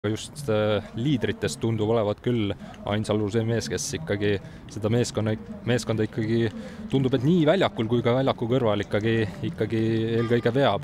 just liidritest tundub olevat küll Ainsalu see mees, kes ikkagi seda meeskonda ikkagi tundub, et nii väljakul kui ka väljaku kõrval ikkagi eelkõige veab.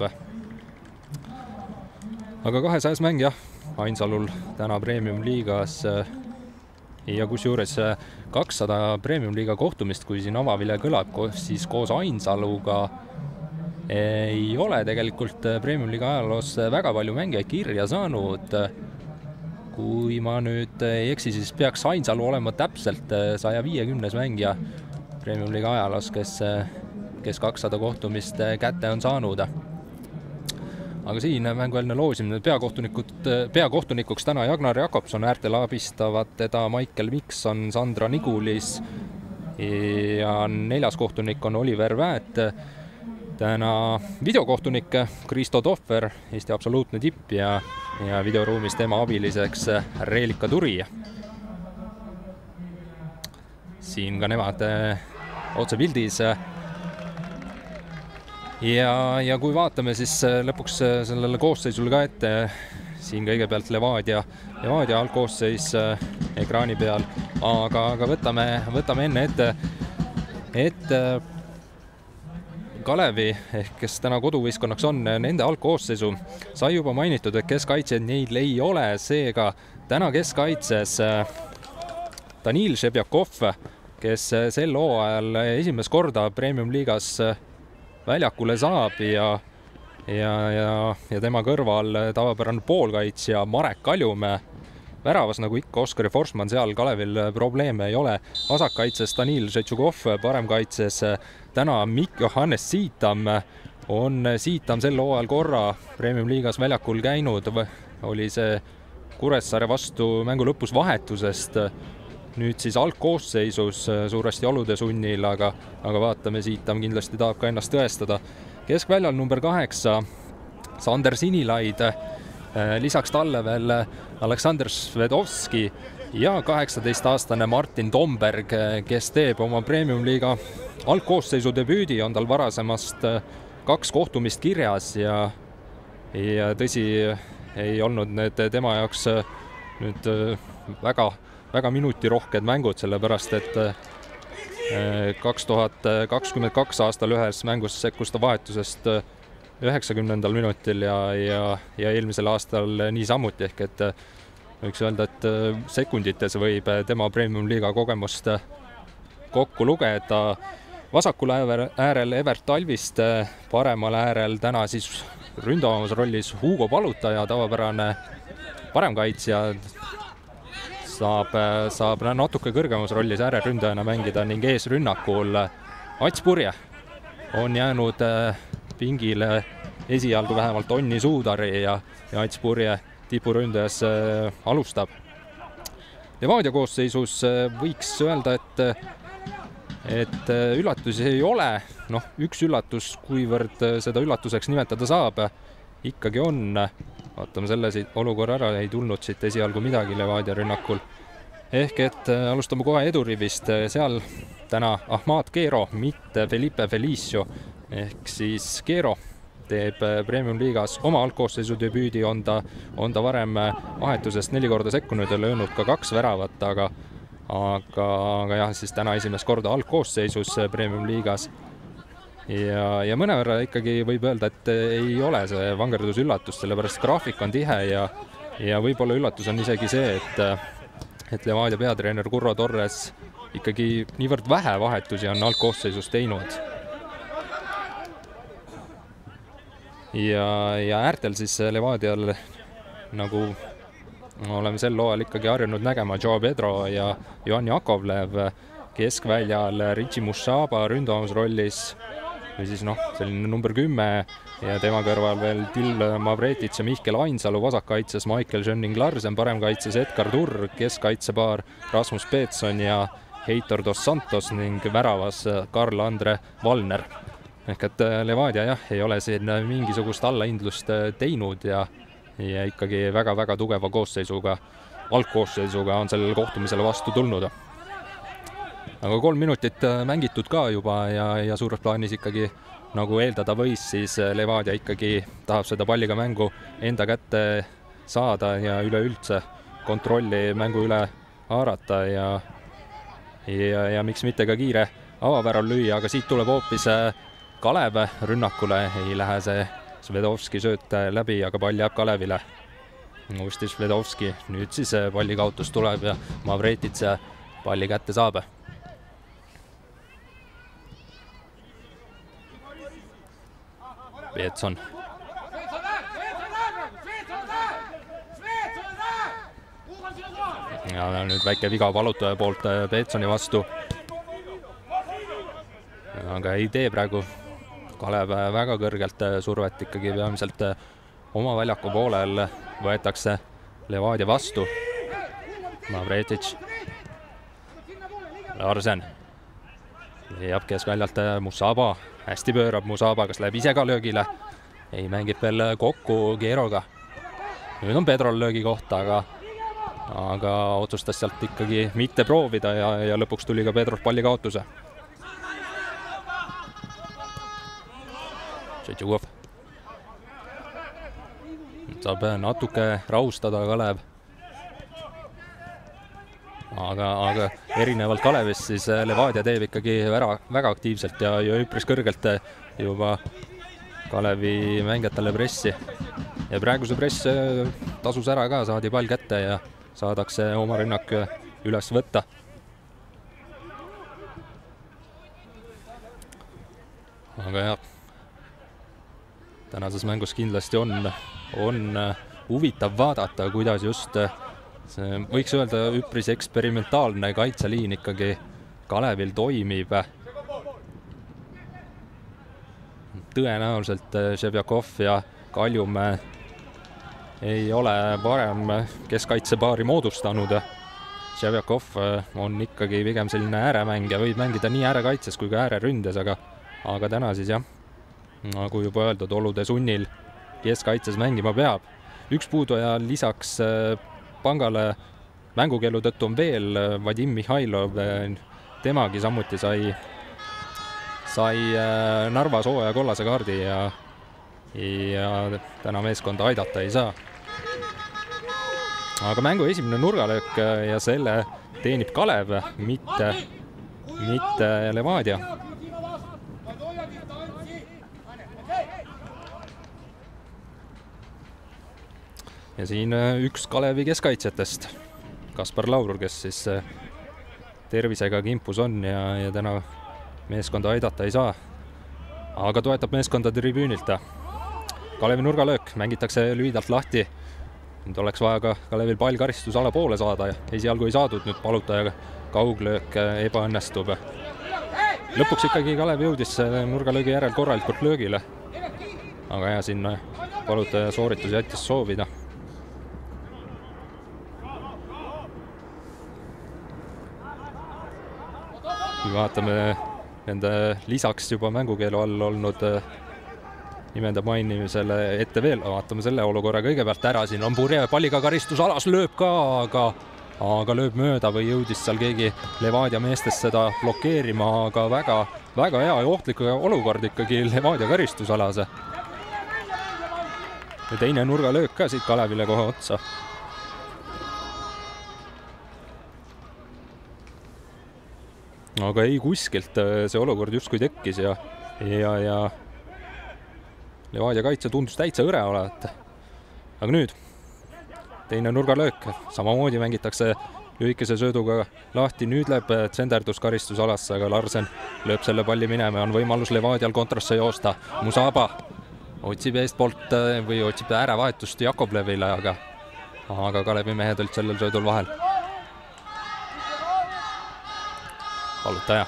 Aga 200 mäng jah, Ainsalul täna Premium-liigas ja kusjuures 200 Premium-liiga kohtumist, kui siin avavile kõlab, siis koos Ainsaluga ei ole tegelikult Premium-liiga ajaloos väga palju mängijaid kirja saanud. Kui ma nüüd ei eksi, siis peaks Ainsalu olema täpselt 150 mängija Premium-liiga ajaloos, kes 200 kohtumist kätte on saanud. Aga siin mänguväline loosimine peakohtunikuks täna Jagnar Jakobson, äärtel abistavad teda Michael Mikson, Sandra Nigulis ja 4. kohtunik on Oliver Väät. Täna videokohtunik Kristo Tohver, Eesti absoluutne tipp ja videoruumis tema abiliseks Reelika Turi. Siin ka nemad otse pildis. Ja kui vaatame siis lõpuks sellele koosseisule ka ette, siin kõigepealt Levadia algkoosseis ekraani peal, aga võtame enne ette Kalevi, kes täna koduvõistkonnaks on, nende algkoosseisu sai juba mainitud, et keskkaitsjad neil ei ole, seega täna keskkaitses Danil Šebjakov, kes sel hooajal esimest korda Premium-liigas väljakule saab ja tema kõrval tavapärane poolkaitsja Marek Kaljumäe. Väravas, nagu ikka Oskari Forsman, seal Kalevil probleeme ei ole. Vasakkaitses Danil Šetšukov, paremkaitses täna Johannes Siitam. On Siitam sel hooajal korra Premium-liigas väljakul käinud, oli see Kuressaare vastu mängu lõpus vahetusest. Nüüd siis algkoosseisus suuresti olude sunnil, aga vaatame, Siitam kindlasti tahab ka ennast tõestada. Keskväljal number 8, Sander Sinilaid, lisaks talle veel Aleksandr Svedovski ja 18-aastane Martin Tomberg, kes teeb oma Premium-liiga algkoosseisu debüüdi, on tal varasemast 2 kohtumist kirjas ja tõsi, ei olnud need tema jaoks nüüd väga minutirohked mängud, sellepärast et 2022 aastal ühes mängus sekkus ta vahetusest 90. minutil ja eelmisel aastal niisamuti, ehk et võiks öelda, et sekundites võib tema Premium-liiga kogemust kokku lugeda. Vasakul äärel Evert Talviste, paremal äärel täna siis ründavamas rollis Hugo Palutaja, tavapärane paremkaitsja, saab natuke kõrgemas rollis ääreründajana mängida ning eesrünnakul Ats Purje on jäänud pingile esialgu vähemalt Onni Suudari ja Ats Purje tipuründajas alustab. Levadia koosseisus võiks öelda, et üllatusi ei ole. Üks üllatus, kuivõrd seda üllatuseks nimetada saab, ikkagi on. Vaatame selle olukorra ära, ei tulnud siit esialgu midagi Levadia rünnakul. Ehk et alustame kohe edurivist. Seal täna Ahmad Keero, mitte Felipe Felicio, ehk siis Keero teeb Premium-liigas oma algkoosseisu debüüdi, on ta varem vahetusest 4 korda sekkunud ja löönud ka 2 väravat, aga jah, siis täna esimest korda algkoosseisus Premium-liigas. Ja mõnevõrra ikkagi võib öelda, et ei ole see vangerdus üllatus, sellepärast graafik on tihe ja võib-olla üllatus on isegi see, et Levadia peatreener Kurro Torres ikkagi niivõrd vähe vahetusi on algkoosseisus teinud. Ja äärtel siis Levadial, nagu oleme sel hooajal ikkagi harjunud nägema, Joe Pedro ja Johan Jakovlev, keskväljal Richie Mushaba ründavamas rollis, või siis selline number 10 ja tema kõrval veel Till Mavretits ja Mihkel Ainsalu, vasakkaitses Michael Schönning-Larsen, paremkaitses Edgar Turr, keskkaitsepaar Rasmus Peetson ja Heitor Dos Santos ning väravas Karl-Andre Valner. Ehk et Levadia jah, ei ole siin mingisugust allahindlust teinud ja ikkagi väga tugeva algkoosseisuga on sellele kohtumisele vastu tulnud. Aga 3 minutit mängitud ka juba ja suures plaanis ikkagi, nagu eeldada võis, siis Levadia ikkagi tahab seda palliga mängu enda kätte saada ja üleüldse kontrolli mängu üle haarata ja miks mitte ka kiire avavärav lüüa, aga siit tuleb hoopis Kalev rünnakule, ei lähe see Svedovski sööt läbi, aga pall jääb Kalevile. Uuesti Svedovski, nüüd siis palli kaotus tuleb ja Mavretits palli kätte saab. Peetson. Ja nüüd väike viga palutaja poolt Peetsoni vastu. Aga ei tee praegu Kalev väga kõrgelt survet ikkagi peamiselt oma väljaku poolel võetakse Levadia vastu. Mavretic. Larsen. Leiab keskväljalt Musaba. Hästi pöörab Musaba, kas läheb ise ka löögile? Ei, mängib veel kokku Geroga. Nüüd on Pedrol löögi kohta, aga otsustas sealt ikkagi mitte proovida ja lõpuks tuli ka Pedrolt palli kaotuse. Tšetšugov. Saab natuke rahustada Kalev. Aga erinevalt Kalevist siis Levadia teeb ikkagi väga aktiivselt ja üpris kõrgelt juba Kalevi mängijatele pressi. Ja praegu see press tasus ära ka, saadi pall kätte ja saadakse oma rünnak üles võtta. Aga jah, tänases mängus kindlasti on huvitav vaadata, kuidas just see, võiks öelda, üpris eksperimentaalne kaitseliin ikkagi Kalevil toimib. Tõenäoliselt Ševjakov ja Kaljum ei ole varem keskkaitsepaari moodustanud. Ševjakov on ikkagi pigem selline ääremängija, võib mängida nii äärekaitses kui ka ääreründes, aga täna siis jah, nagu juba öeldud, olude sunnil keskkaitses mängima peab. Üks puuduja lisaks Pangale mängukeelu tõttu on veel Vadim Mihhailov, temagi samuti sai Narva sooja kollase kaardi ja täna meeskonda aidata ei saa. Aga mängu esimene nurgalöök ja selle teenib Kalev, mitte Levadia. Ja siin üks Kalevi keskkaitsjatest, Kaspar Laur, kes siis tervisega kimpus on ja täna meeskonda aidata ei saa. Aga toetab meeskonda tribüünilt. Kalevi nurgalöök mängitakse lühidalt lahti. Nüüd oleks vaja ka Kalevil pall karistusala poole saada ja esialgu ei saadud, nüüd palutaja kauglöök ebaõnnestub. Lõpuks ikkagi Kalev jõudis nurgalöögi järel korralikult löögile. Aga ja siin palutaja sooritus jättis soovida. Kui vaatame nende lisaks juba mängukeelu all olnud nimende mainimisele ette veel, vaatame selle olukorra kõigepealt ära, siin on Purje palliga karistusalas, lööb ka, aga lööb mööda või jõudis seal keegi Levadia meestest seda blokeerima, aga väga hea ja ohtlik olukord ikkagi Levadia karistusalas. Ja teine nurgalöök ka siit Kalevile kohe otsa. Aga ei kuskilt see olukord justkui tekkis ja Levadia kaitse tundus täitsa õre olevat. Aga nüüd teine nurgalöök, samamoodi mängitakse lühikese sööduga lahti, nüüd läheb tsenderdus karistusalasse, aga Larsen lööb selle palli minema, on võimalus Levadial kontrasse joosta. Musaba otsib eestpoolt või otsib äärevahetust Jakoblevile, aga Kalevi mehed olid sellel söödul vahel. Palutaja.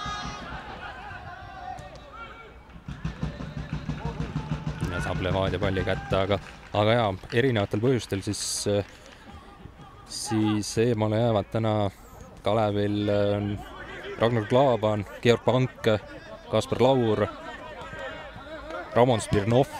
Ja saab Levadia palli kätte, aga jaa, erinevatel põhjustel siis eemale jäävad täna Kalevil Ragnar Klavan, Georg Pank, Kaspar Laur, Ramon Smirnov,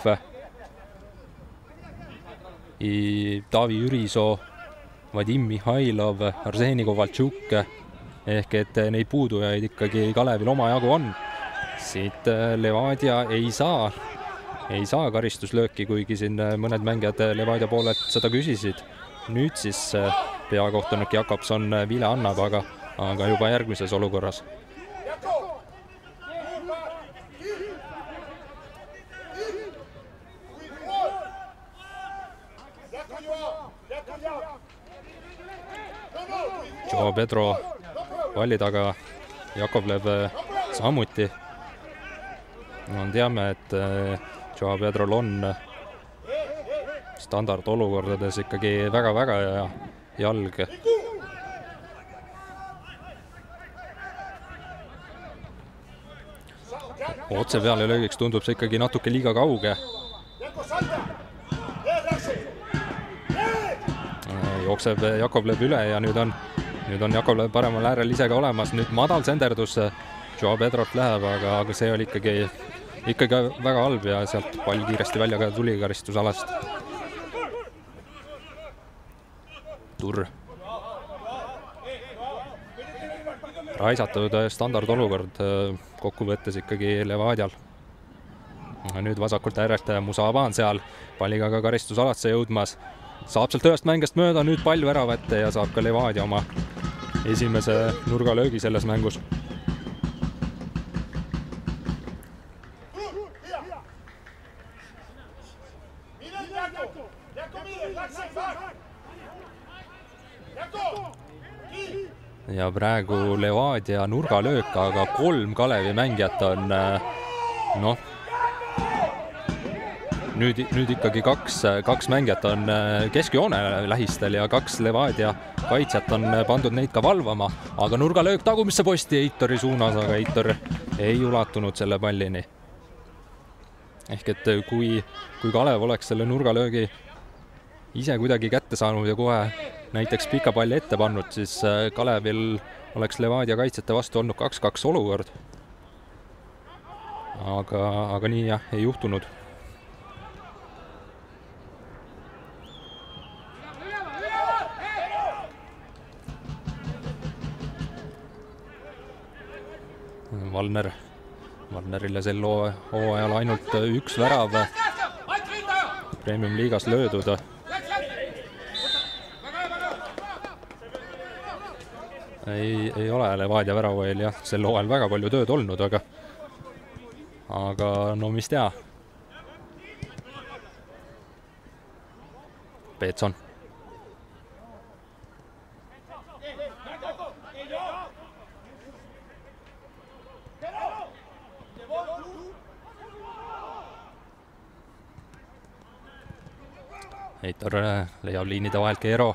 Taavi Jürisoo, Vadim Mihhailov, Arseni Kovaltšuk, ehk et neid puudujaid ikkagi Kalevil omajagu on. Siit Levadia ei saa ei saa karistuslööki, kuigi siin mõned mängijad Levadia poolelt seda küsisid. Nüüd siis peakohtunik Jakobson vile annab, aga juba järgmises olukorras. Joao Pedro palli taga, Jakovlev samuti. No, teame, et Joao Pedrol on standardolukordades ikkagi väga-väga hea jalg. Otse peale löögiks tundub see ikkagi natuke liiga kauge. Jookseb Jakovlev üle ja nüüd on Jakovlev paremal äärel ise ka olemas. Nüüd madal senderdus Joao Pedrolt läheb, aga see oli ikkagi väga halb ja sealt pall kiiresti välja ka tuli karistusalast. Turr. Raisatud standardolukord kokkuvõttes ikkagi Levadial. Nüüd vasakult äärelt Musaba on seal palliga ka karistusalasse jõudmas. Saab sealt ühest mängest mööda, nüüd pall värava ette ja saab ka Levadia oma esimese nurgalöögi selles mängus. Ja praegu Levadia nurgalöök, aga 3 Kalevi mängijat on nüüd ikkagi kaks mängijat on keskjoone lähistel ja 2 Levadia kaitsjat on pandud neid ka valvama, aga nurgalöök tagumisse posti Eitori suunas, aga Eitor ei ulatunud selle pallini. Ehk et kui Kalev oleks selle nurgalöögi ise kuidagi kätte saanud ja kohe näiteks pika palli ette pannud, siis Kalevil oleks Levadia kaitsjate vastu olnud 2-2 olukord. Aga nii jah, ei juhtunud. Valnerile sel hooajal ainult 1 värav Premium liigas löödud. Ei ole Levadia väravail jah, sel hooajal väga palju tööd olnud, aga no mis tea. Peetson. Eitor leiab liinide vahelt Keero.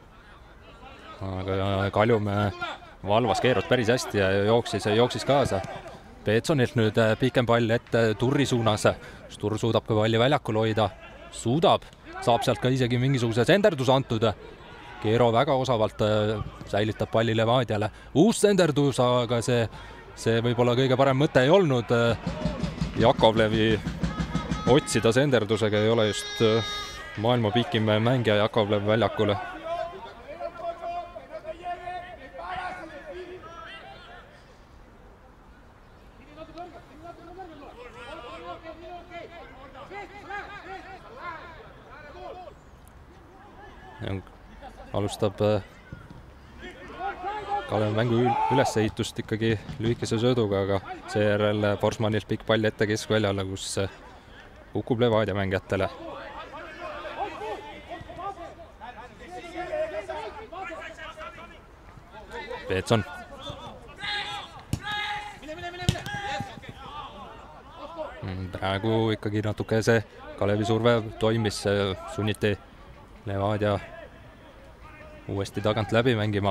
Aga Kaljum valvas Keerot päris hästi ja jooksis kaasa. Peetsonilt nüüd pikem pall ette Turri suunas. Turr suudab ka palli väljakul hoida. Saab sealt ka isegi mingisuguse senderdus antud. Keero väga osavalt säilitab palli Levadiale. Uus senderdus, aga see võib-olla kõige parem mõte ei olnud. Jakovlevi otsida senderdusega ei ole just maailma pikim mängija Jakovlev väljakule. Alustab Kalev mängu ülesehitust ikkagi lühikese sööduga, aga seejärel Forsmanilt pikk pall ette keskväljale, kus kukub Levadia mängijatele. Peetson. Praegu ikkagi natuke see Kalevi surve toimis, sunniti Levadia uuesti tagant läbi mängima.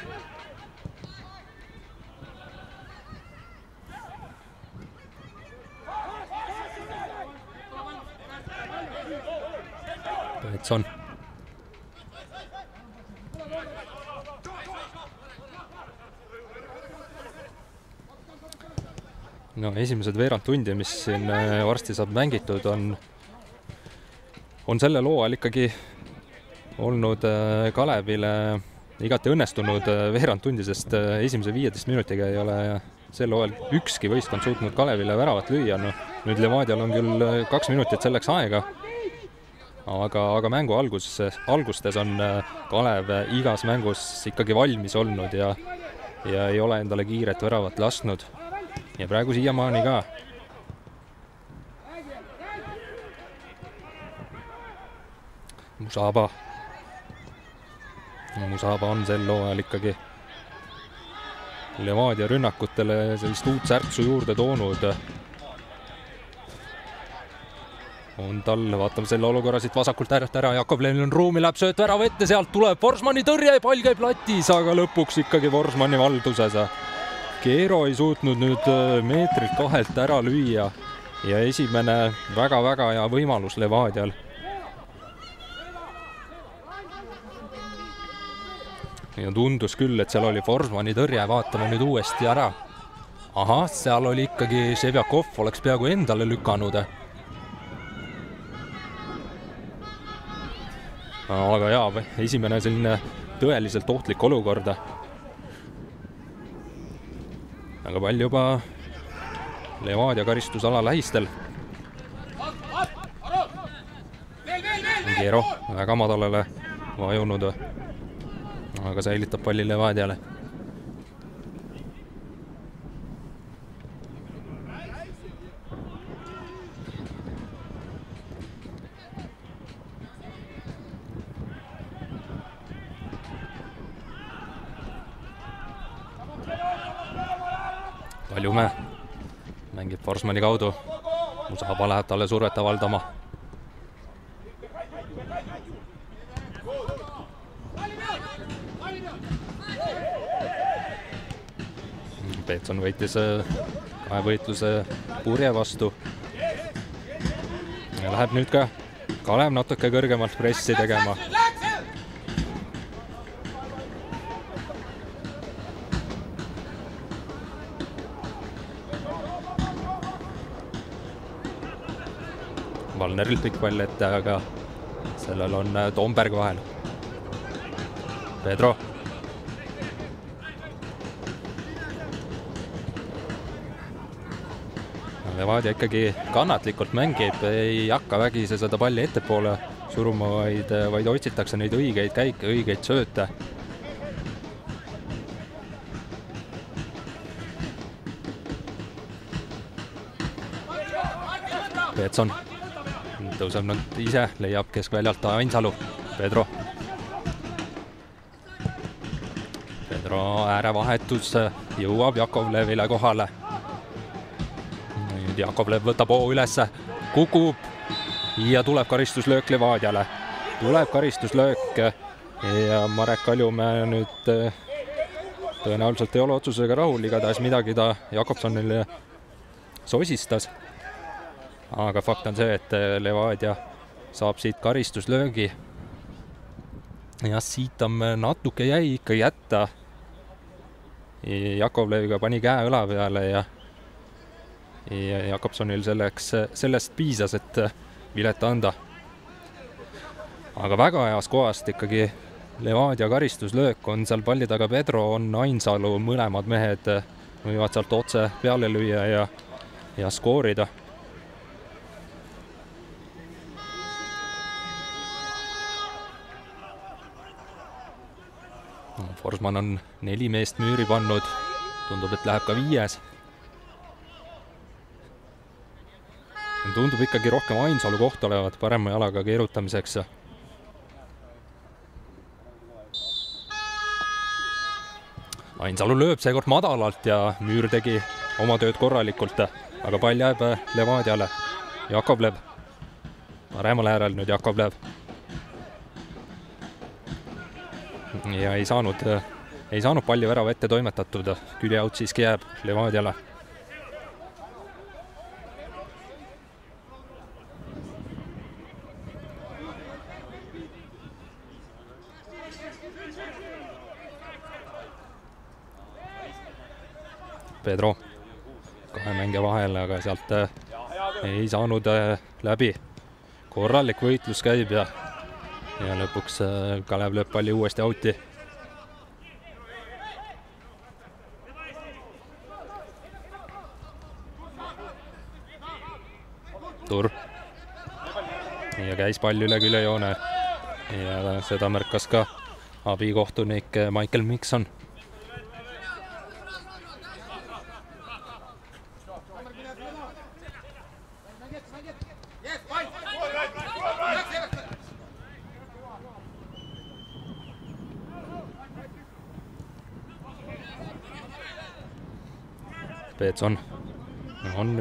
Peetson. No esimesed veerand tundi, mis siin varsti saab mängitud, on selle loo ajal ikkagi olnud Kalevile igati õnnestunud veerand tundi, sest esimese 15 minutiga ei ole sel hooajal ükski võistkond suutnud Kalevile väravat lüüa. No, nüüd Levadial on küll 2 minutit selleks aega, aga mängu algustes on Kalev igas mängus ikkagi valmis olnud ja ei ole endale kiiret väravat lasknud. Ja praegu siiamaani ka. Musaba on sel hooajal ikkagi Levadia rünnakutele sellist uut särtsu juurde toonud. On tal, vaatame selle olukorra siit vasakult äärelt ära, Jakovlevil on ruumi, läheb sööt värava ette, sealt tuleb Forsmani tõrje, pall käib latis, aga lõpuks ikkagi Forsmani valduses. Keero ei suutnud nüüd meetrilt 2 ära lüüa ja esimene väga-väga hea võimalus Levadial. Ja tundus küll, et seal oli Forsmani tõrje, vaatame nüüd uuesti ära. Ahah, seal oli ikkagi Ševjakov, oleks peaaegu endale lükanud. Aga jaa, esimene selline tõeliselt ohtlik olukord. Aga pall juba Levadia karistusala lähistel. Keero väga madalale vajunud, aga säilitab palli Levadiale. Paljumäe mängib Forsmani kaudu. Musaba läheb talle survet avaldama. Peetson võitis võitluse Purje vastu. Ja läheb nüüd ka Kalev natuke kõrgemalt pressi tegema. Valnerilt pikk pall ette, aga sellel on Tomberg vahel. Pedro. Levadia ikkagi kannatlikult mängib, ei hakka vägise seda palli ettepoole suruma, vaid otsitakse neid õigeid käike, õigeid sööte. Peetson tõuseb nad ise, leiab keskväljalt Ainsalu. Pedro äärevahetus jõuab Jakovlevile kohale. Nüüd Jakovlev võtab hoo ülesse, kukub ja tuleb karistuslöök Levadiale. Tuleb karistuslöök ja Marek Kaljumäe nüüd tõenäoliselt ei ole otsusega rahul, igatahes midagi ta Jakobsonile sosistas. Aga fakt on see, et Levadia saab siit karistuslöögi. Ja siit on natuke jäi ikka jätta. Jakovleviga pani käe õla peale ja Jakobsonil sellest piisas, et vilet anda. Aga väga heas kohast ikkagi Levadia karistuslöök on seal palli taga. Pedro on Ainsalu, mõlemad mehed võivad sealt otse peale lüüa ja skoorida. Forsman on 4 meest müüri pannud. Tundub, et läheb ka 5. Tundub ikkagi rohkem Ainsalu koht olevat parema jalaga keerutamiseks. Ainsalu lööb seekord madalalt ja müür tegi oma tööd korralikult, aga pall jääb Levadiale. Jakovlev. Paremal äärel nüüd Jakovlev. Ja ei saanud palli värava ette toimetatud. Küljeaut siiski jääb Levadiale. Pedro 2 mängija vahel, aga sealt ei saanud läbi. Korralik võitlus käib ja lõpuks Kalev lööb palli uuesti outi. Turv. ja käis pall üle küljejoone ja seda märkas ka abikohtunik Michael Mikson. Peetson on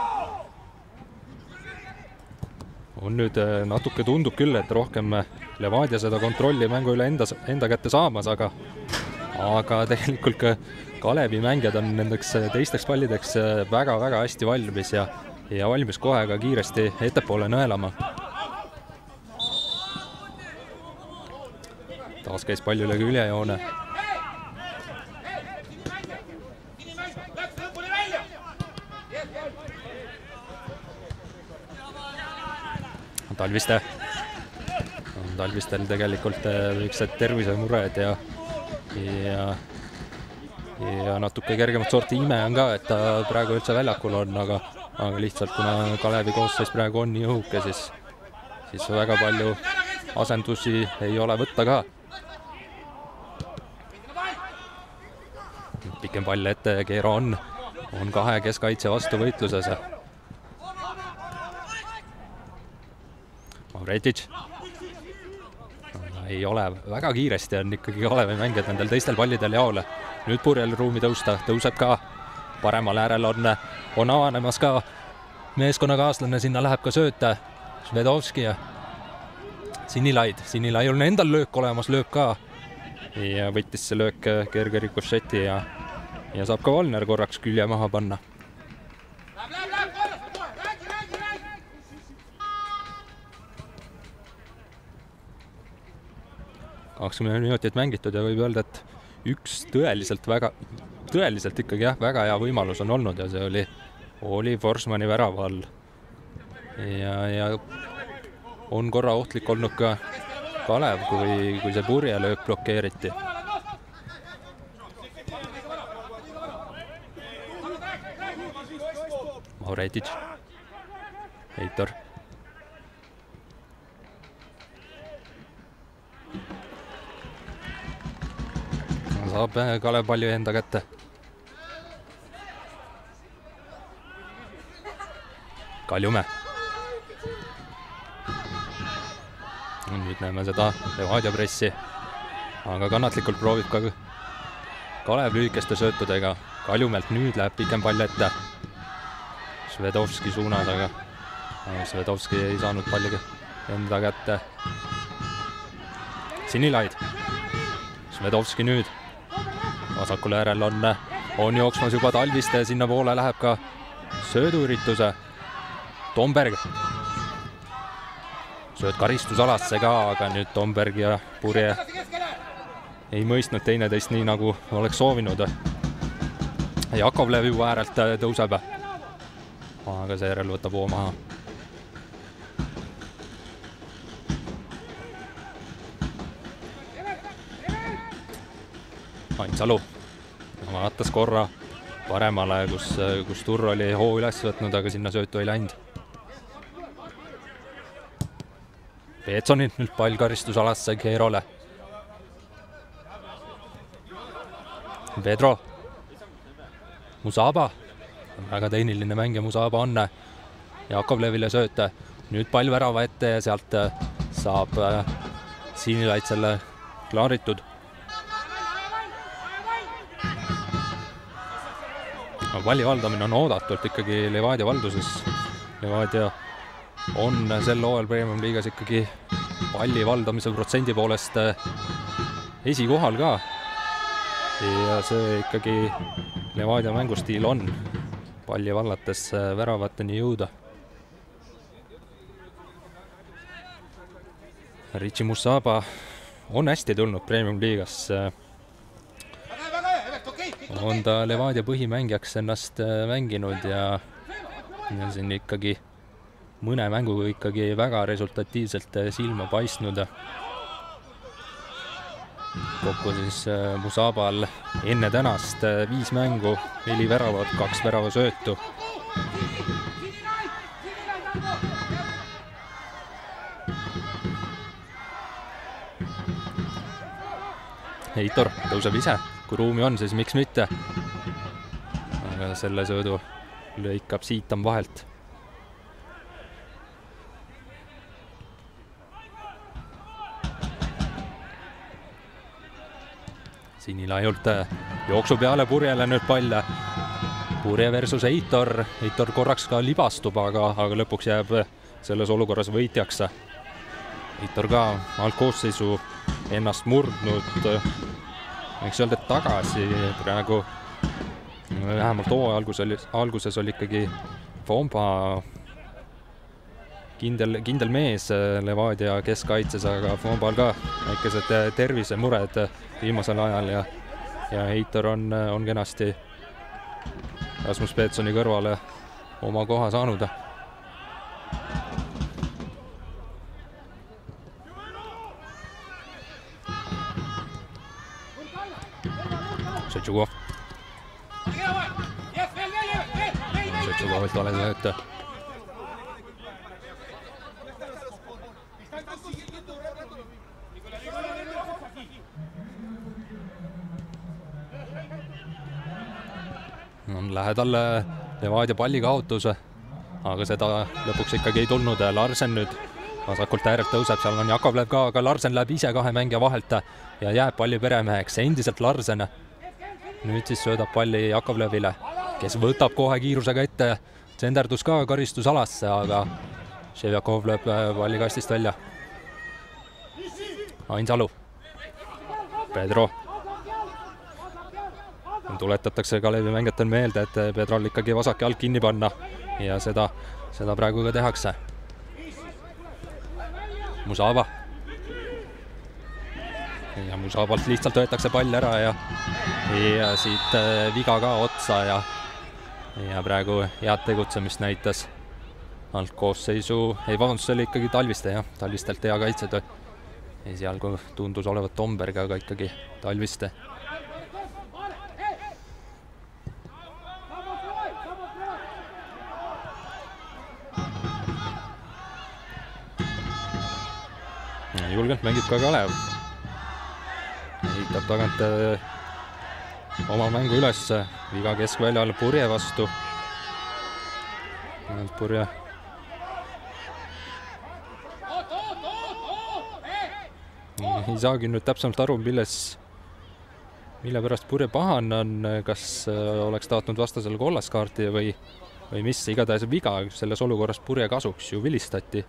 nüüd natuke tundub küll, et rohkem Levadia seda kontrolli mängu üle enda kätte saamas, aga tegelikult ka Kalevi mängijad on nendeks teisteks pallideks väga-väga hästi valmis ja valmis kohe ka kiiresti ettepoole nõelama. Taas käis pall üle küljejoone. Talvistel tegelikult võiksed tervisemured ja natuke kergemat sorti ime on ka, et ta praegu üldse väljakul on, aga lihtsalt kuna Kalevi koosseis praegu on nii õhuke, siis väga palju asendusi ei ole võtta ka. Pikem pall ette, Keero on kahe keskkaitse vastu võitluses. Mavretic ei ole väga kiiresti, on ikkagi Kalevi mängijad nendel teistel pallidel jaole. Nüüd Purjel ruumi tõuseb ka. Paremal äärel on avanemas ka meeskonnakaaslane, sinna läheb ka sööta Švedovski ja Sinilai on endal löök olemas, lööb ka ja võttis see löök kerge rikošeti ja saab ka Valner korraks külje maha panna. 20 minutit mängitud ja võib öelda, et üks tõeliselt ikkagi väga hea võimalus on olnud ja see oli Forsmani värava all. Ja on korra ohtlik olnud ka Kalev, kui see Purje löök blokeeriti. Mavretic, Heitor. Saab Kalev palju enda kätte. Kaljumäe. Nüüd näeme seda Levadia pressi, aga kannatlikult proovib ka Kalev lühikeste söötudega. Kaljumäelt nüüd läheb pikem pall ette Švedovski suunas, aga Švedovski ei saanud palli enda kätte. Sinilaid. Švedovski nüüd. Vasakul äärel on jooksmas juba Talviste ja sinna poole läheb ka sööduürituse. Tomberg. Sööd karistusalasse ka, aga nüüd Tomberg ja Purje ei mõistnud teineteist nii, nagu oleks soovinud. Jakovlev juba äärelt tõuseb, aga seejärel võtab hoo maha. Ainsalu vaatas korra paremale, kus Turr oli hoo üles võtnud, aga sinna söötu ei läinud. Peetsonilt nüüd pall karistusalasse Keerole. Pedro. Musaba. Väga tehniline mäng ja Musaba on Jakovlevile sööte. Nüüd pall värava ette ja sealt saab Sinilaid selle klaaritud. Palli valdamine on oodatult ikkagi Levadia valduses. Levadia on sel hooajal Premium liigas ikkagi palli valdamise protsendi poolest esikohal ka. Ja see ikkagi Levadia mängustiil on palli vallates väravateni jõuda. Richie Musaba on hästi tulnud Premium liigas. On ta Levadia põhimängijaks ennast mänginud ja siin ikkagi mõne mänguga ikkagi väga resultatiivselt silma paistnud. Kokku siis Musabal enne tänast 5 mängu, 4 väravat, 2 väravasöötu. Heitor tõuseb ise, kui ruumi on, siis miks mitte. Aga selle söödu lõikab Siitam vahelt. Sinilaiult jooksu peale Purjele nüüd pall. Purje versus Heitor. Heitor korraks ka libastub, aga lõpuks jääb selles olukorras võitjaks. Heitor ka algkoosseisu ennast murdnud, võiks öelda tagasi praegu. Vähemalt hooaja alguses oli ikkagi Fomba kindel mees Levadia keskkaitses, aga Fombal ka väikesed tervisemured viimasel ajal ja Heitor on kenasti Rasmus Peetsoni kõrvale oma koha saanud. Šetšukov. Šetšukovilt vale sööta. On lähedal Levadia pallikaotus, aga seda lõpuks ikkagi ei tulnud. Larsen nüüd vasakult äärelt tõuseb, seal on Jakovlev ka, aga Larsen läheb ise kahe mängija vahelt ja jääb palli peremeheks. Endiselt Larsen. Nüüd siis söödab palli Jakovlevile, kes võtab kohe kiirusega ette. Tsenderdus ka karistusalasse, aga Ševjakov lööb palli kastist välja. Ainsalu. Pedro. Tuletatakse Kalevi mängijatel meelde, et Pedrol ikkagi vasak jalg kinni panna ja seda praegu ka tehakse. Musaba. Ja Musabalt lihtsalt võetakse pall ära ja siit viga ka otsa ja praegu head tegutsemist näitas algkoosseisu, see oli ikkagi talvistelt hea kaitsetöö. Esialgu tundus olevat Tomberg, aga ikkagi Talviste. Julgelt mängib ka Kalev. Heitab tagant oma mängu üles, viga keskväljal Purje vastu. Purje. Ei saagi nüüd täpsemalt aru, mille pärast Purje pahane on, kas oleks tahtnud vastasele kollaskaarti või mis, igatahes viga selles olukorras Purje kasuks ju vilistati.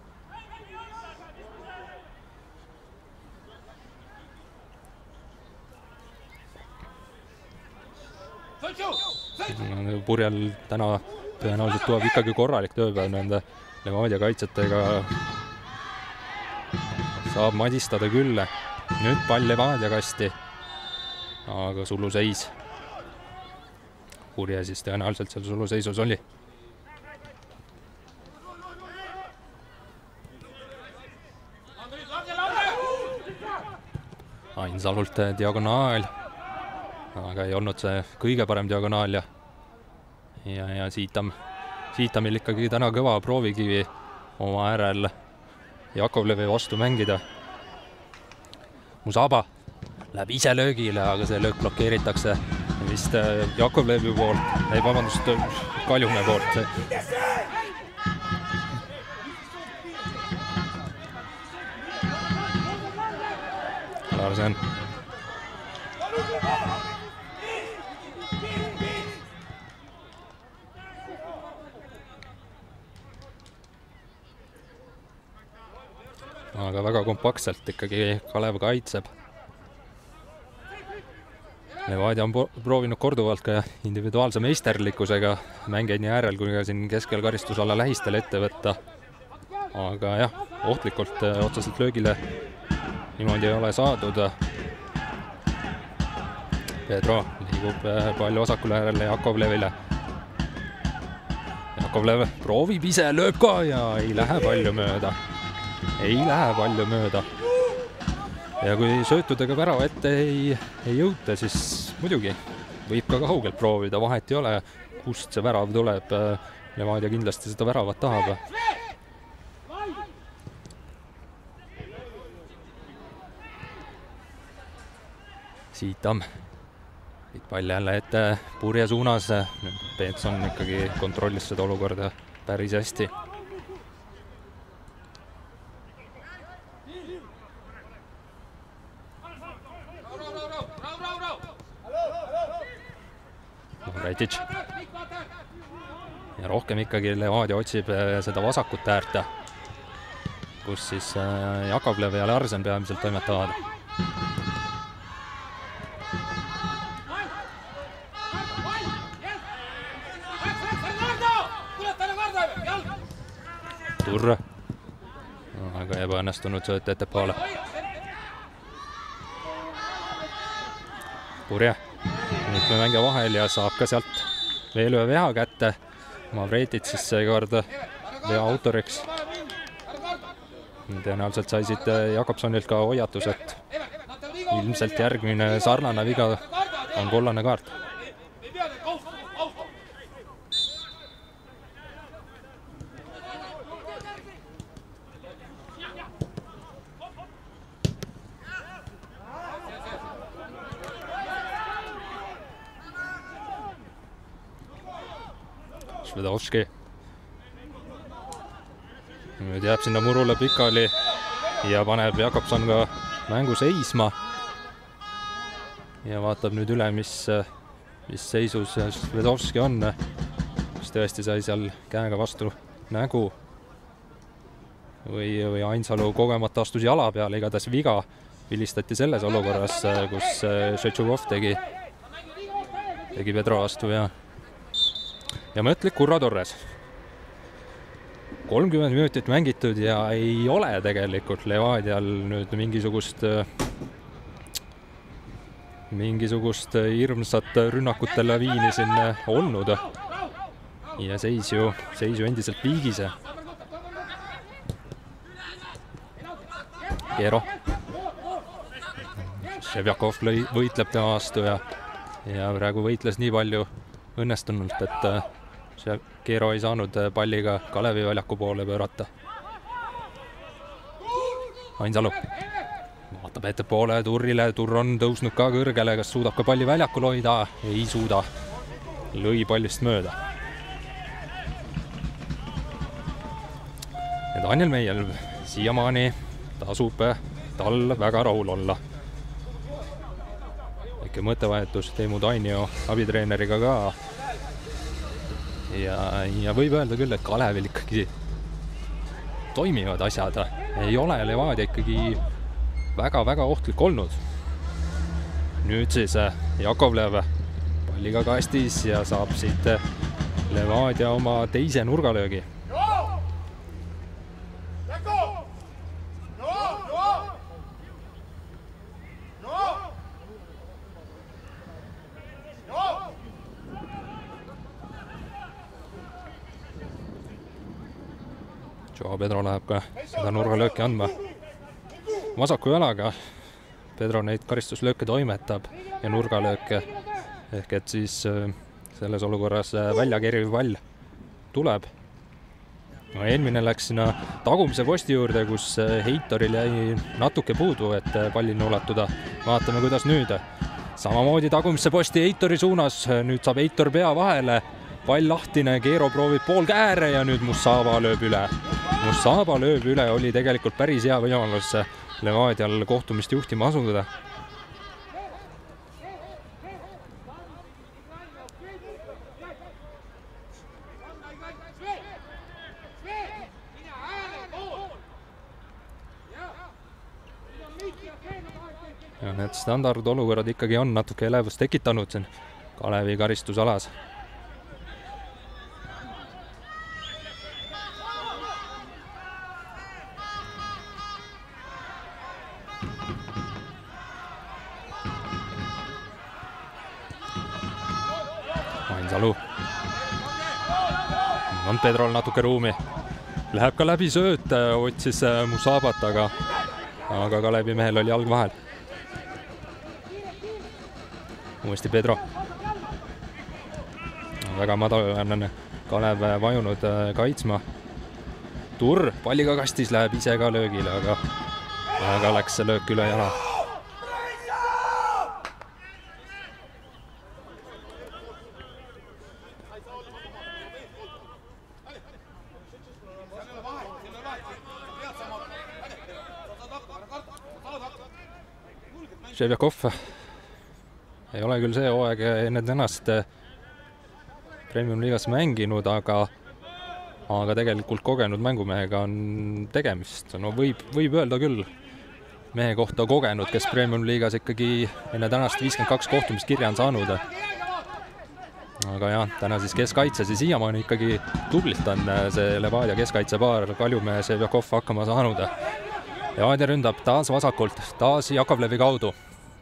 Purjel täna tõenäoliselt tuleb ikkagi korralik tööpäev nende Levadia kaitsetega. Saab madistada küll. Nüüd pall Levadia kasti, aga suluseis. Purje siis tõenäoliselt seal suluseisus oli. Ainsalult diagonaal, aga ei olnud see kõige parem diagonaal ja Siitamil ikkagi täna kõva proovikivi oma äärel Jakovlevi vastu mängida. Musaba läheb ise löögile, aga see löök blokeeritakse vist Jakovlevi poolt, Kaljumäe poolt. Larsen. Aga väga kompaktselt ikkagi Kalev kaitseb. Levadia on proovinud korduvalt ka individuaalse meisterlikkusega mängeid nii äärel kui ka siin keskel karistusala lähistel ette võtta. Aga jah, ohtlikult otseselt löögile niimoodi ei ole saadud. Pedro liigub palju vasakule äärele Jakovlevile. Jakovlev proovib ise, lööb ka ja ei lähe palju mööda. Ja kui söötudega värava ette ei jõuta, siis muidugi võib ka kaugelt proovida, vahet ei ole, kust see värav tuleb. Levadia kindlasti seda väravat tahab. Siitam. Pall jälle ette Purje suunas. Peetson ikkagi kontrollis seda olukorda päris hästi. Retic. Ja rohkem ikkagi Levadia otsib seda vasakut äärte, kus siis Jakovlev ja Larsen peamiselt toimetavad. Turr. Aga ebaõnnestunud sööt ettepoole. Purje. Nüüd me mängija vahel ja saab ka sealt veel ühe veha kätte. Mavretit siis seekord vea autoriks. Tõenäoliselt sai siit Jakobsonilt ka hoiatus, et ilmselt järgmine sarnane viga on kollane kaart. Švedovski. Nüüd jääb sinna murule pikali ja paneb Jakobson ka mängu seisma. Ja vaatab nüüd üle, mis seisus Švedovski on. Kas tõesti sai seal käega vastu nägu või Ainsalu kogemata astus jala peale, igatahes viga vilistati selles olukorras, kus Šetšukov tegi Pedro vastu ja mõtlik Urro Torres. 30 minutit mängitud ja ei ole tegelikult Levadial nüüd mingisugust hirmsat rünnakute laviini siin olnud. Ja seis ju endiselt viigise. Keero. Ševjakov võitleb tema vastu ja praegu võitles nii palju õnnestunult, et Keero ei saanud palliga Kalevi väljaku poole pöörata. Ainsalu vaatab ettepoole Turrile, Turr on tõusnud ka kõrgele, kas suudab ka palli väljakul hoida? Ei suuda, lõi pallist mööda. Ja Daniel Meiel siiamaani tasub tal väga rahul olla. Väike mõttevahetus Teemu Tainio abitreeneriga ka. Ja võib öelda küll, et Kalevil ikkagi toimivad asjad. Ei ole Levadia ikkagi väga ohtlik olnud. Nüüd siis Jakovlev palliga kastis ja saab siit Levadia oma teise nurgalöögi. Joao Pedro läheb ka seda nurgalööki andma vasaku jalaga. Pedro neid karistuslööke toimetab ja nurgalööke ehk et siis selles olukorras välja keriv pall tuleb. No, eelmine läks sinna tagumise posti juurde, kus Heitoril jäi natuke puudu, et pallini ulatuda. Vaatame, kuidas nüüd. Samamoodi tagumisse posti Heitori suunas. Nüüd saab Heitor pea vahele. Pall lahtine, Keero proovib poolkääre ja nüüd Musaba lööb üle. Musaba lööb üle, oli tegelikult päris hea võimalus Levadial kohtumist juhtima asuda. Ja need standardolukorrad ikkagi on natuke elevust tekitanud siin Kalevi karistusalas. Ainsalu. On Pedrol natuke ruumi. Läheb ka läbi sööt, otsis Musabat, aga Kalevi mehel oli jalg vahel. Uuesti Pedro. Väga madal on Kalev vajunud kaitsma. Turr palliga kastis, läheb ise ka löögile, aga läks see löök üle jala. Ševjakov ei ole küll see hooaeg enne tänast Premium-liigas mänginud, aga tegelikult kogenud mängumehega on tegemist. No võib öelda küll mehe kohta kogenud, kes Premium-liigas ikkagi enne tänast 52 kohtumist kirja on saanud. Aga jah, täna siis keskkaitses ja siiamaani ikkagi tublilt on see Levadia keskkaitsepaar Kaljumäe Ševjakov hakkama saanud. Levadia ründab taas vasakult, taas Jakovlevi kaudu.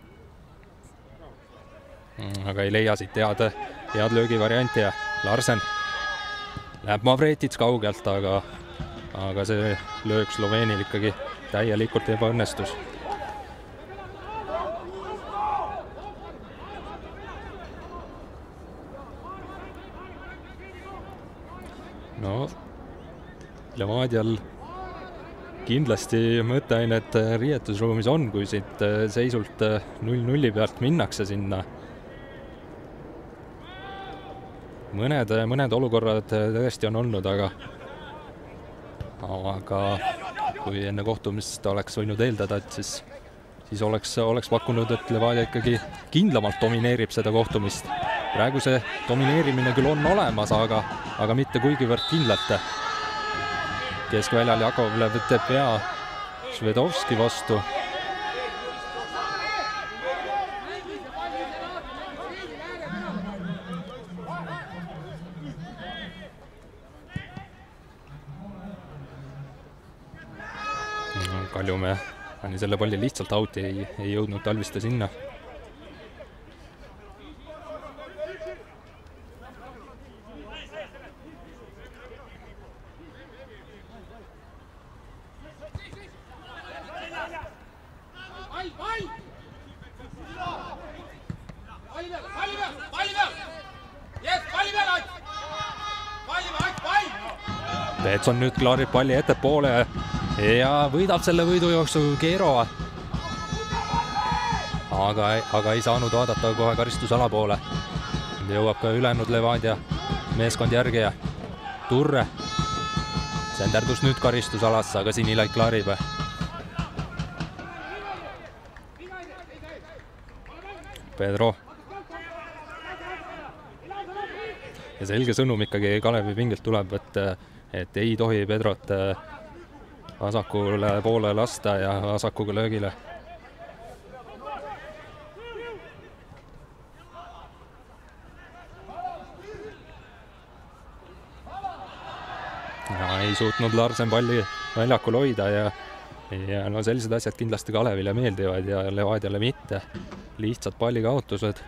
Aga ei leia siit head löögivarianti ja Larsen läheb Mavretits kaugelt, aga see löök Sloveenil ikkagi täielikult ebaõnnestus. No, Levadial kindlasti mõtteainet riietusruumis on, kui siit seisult 0-0 pealt minnakse sinna. Mõned olukorrad tõesti on olnud, aga kui enne kohtumist oleks võinud eeldada, et siis oleks pakkunud, et Levadia ikkagi kindlamalt domineerib seda kohtumist. Praegu see domineerimine küll on olemas, aga mitte kuigivõrd kindlalt. Keskväljal Jakovlev teeb pea Švedovski vastu. Kaljumäe pani selle palli lihtsalt auti, ei jõudnud Talviste sinna. Peetson nüüd klaarib palli ettepoole ja võidab selle võidujooksu Keero. Aga ei saanud vaadata kohe karistusala poole. Jõuab ka ülejäänud Levadia meeskond järgi ja Turre senderdus nüüd karistusalasse, aga Sinilaid klaarib. Pedro. Ja selge sõnum ikkagi Kalevi pingilt tuleb, et ei tohi Pedrot vasakule poole lasta ja vasakuga löögile. Ei suutnud Larsen palli väljakul hoida ja no sellised asjad kindlasti Kalevile meeldivad ja Levadiale mitte. Lihtsad pallikaotused.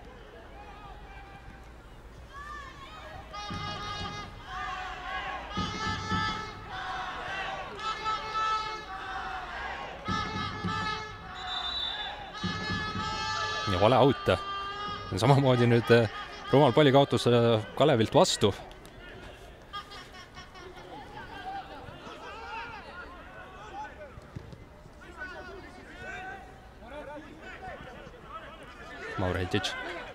Ja vale out. Samamoodi nüüd rumal pallikaotus Kalevilt vastu. Mavretits.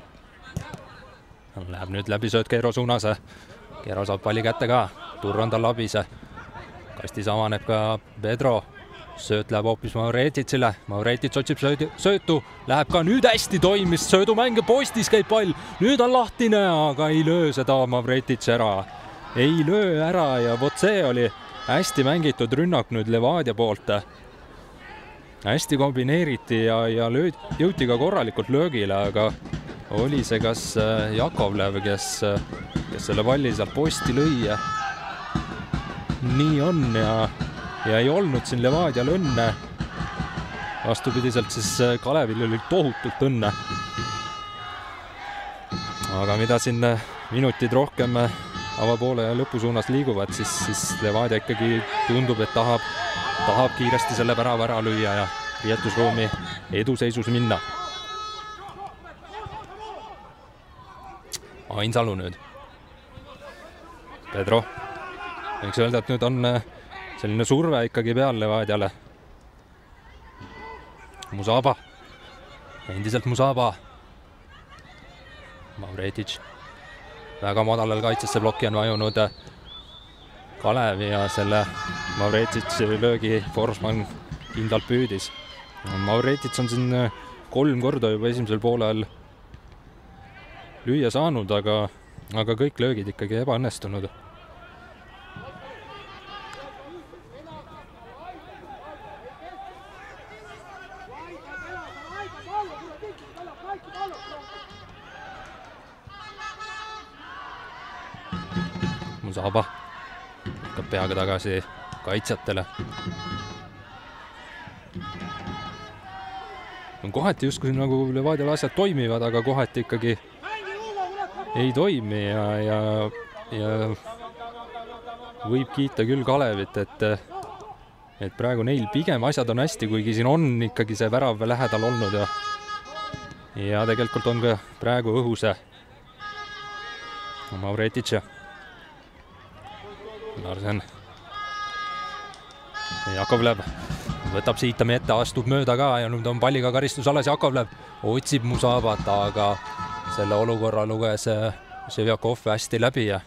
Läheb nüüd läbi sööt Keero suunas. Keero saab palli kätte ka. Turr on tal abis. Kastis avaneb ka Pedro. Sööt läheb hoopis Mavretitsile. Mavretits otsib söötu. Läheb ka nüüd hästi toimis. Söödumäng postis käib pall. Nüüd on lahtine, aga ei löö seda Mavretits ära. Ei löö ära ja vot see oli hästi mängitud rünnak nüüd Levadia poolt. Hästi kombineeriti ja jõuti ka korralikult löögile, aga oli see kas Jakovlev, kes selle palli sealt posti lõi. Nii on ja ei olnud siin Levadial õnne. Vastupidiselt siis Kalevil oli tohutult õnne. Aga mida siin minutid rohkem avapoole ja lõpusuunas liiguvad, siis Levadia ikkagi tundub, et tahab kiiresti selle värava ära lüüa ja riietusruumi eduseisus minna. Ainsalu nüüd. Pedro. Võiks öelda, et nüüd on selline surve ikkagi peal Levadiale. Musaba. Endiselt Musaba. Mavretits. Väga madalal kaitsesse plokki on vajunud Kalev ja selle Mavretitsi löögi Forsman kindlalt püüdis. Mavretits on siin 3 korda juba esimesel poolel lüüa saanud, aga kõik löögid ikkagi ebaõnnestunud. Musaba lükkab peaga tagasi kaitsjatele. Kohati justkui nagu Levadial asjad toimivad, aga kohati ikkagi ei toimi ja võib kiita küll Kalevit, et praegu neil pigem asjad on hästi, kuigi siin on ikkagi see värav lähedal olnud ja tegelikult on ka praegu õhus Mavretic. Larsen. Jakovlev võtab siitami ette, astub mööda ka ja nüüd on palliga karistusalas. Jakovlev otsib Musabat, aga selle olukorra luges Ševjakov hästi läbi ja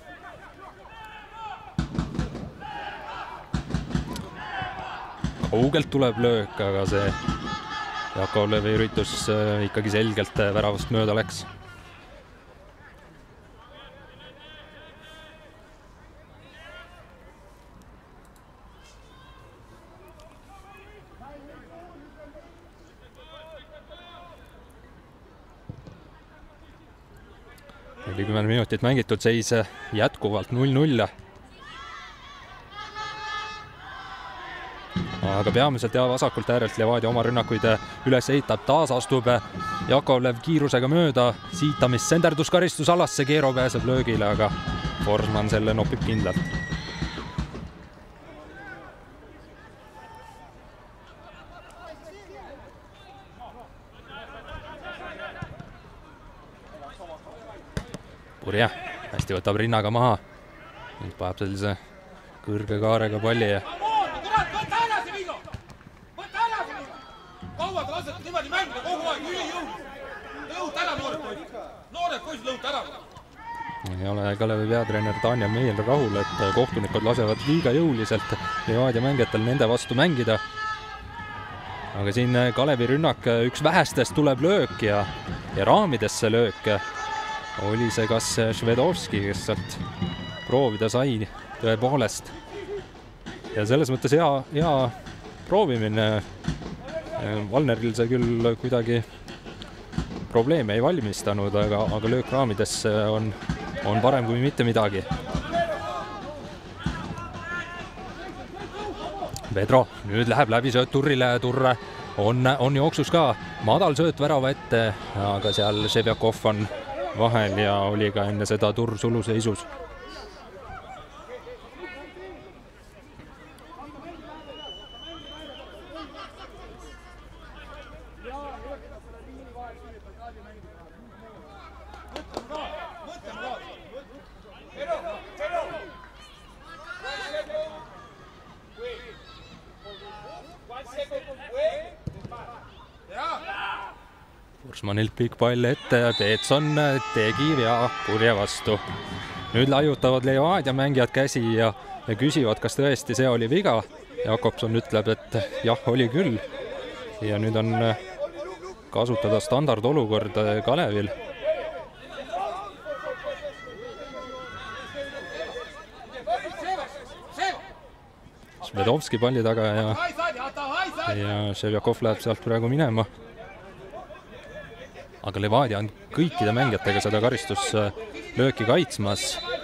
kaugelt tuleb löök, aga see Jakovlevi üritus ikkagi selgelt väravast mööda läks. Oli 10 minutit mängitud, seis jätkuvalt 0-0. Aga peamiselt vasakult äärelt Levadia oma rünnakuid üles ehitab, taas astub Jakovlev kiirusega mööda, siitamist senderdus karistusalasse, Keero pääseb löögile, aga Forsman selle nopib kindlalt. Purje hästi võtab rinnaga maha, nüüd paneb sellise kõrge kaarega palli ja kaua te lasete niimoodi mängida kogu aeg, lõud ära noored poisid lõud ära. Ei ole Kalevi peatreener Daniel Meier rahul, et kohtunikud lasevad liiga jõuliselt Levadia mängijatel nende vastu mängida. Aga siin Kalevi rünnak üks vähestest tuleb löök ja raamidesse löök. Oli see kas Švedovski, kes sealt proovida sai tõepoolest. Ja selles mõttes hea proovimine. Valneril see küll kuidagi probleeme ei valmistanud, aga löök raamidesse on parem kui mitte midagi. Pedro nüüd läheb läbi sööt Turrile, Turre on jooksus ka madal sööt värava ette, aga seal Ševjakov on vahel ja oli ka enne seda Turr suluseisus. Forsmanilt pikk pall ette ja Peetson tegi vea Purje vastu. Nüüd laiutavad Levadia mängijad käsi ja küsivad, kas tõesti see oli viga. Jakobson ütleb, et jah, oli küll. Ja nüüd on kasutada standardolukord Kalevil. Švedovski palli taga ja Ševjakov läheb sealt praegu minema. Aga Levadia on kõikide mängijatega seda karistuslööki kaitsmas.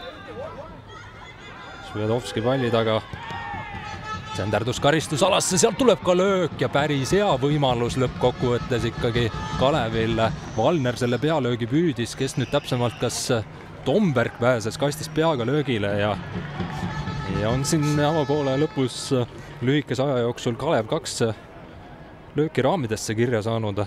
Švedovski palli taga. Senderdus karistusalasse, sealt tuleb ka löök ja päris hea võimalus lõppkokkuvõttes ikkagi Kalevil. Valner selle pealöögi püüdis, kes nüüd täpsemalt, kas Tomberg pääses kastist peaga löögile ja on siin avapoole lõpus lühikese aja jooksul Kalev 2 lööki raamidesse kirja saanud.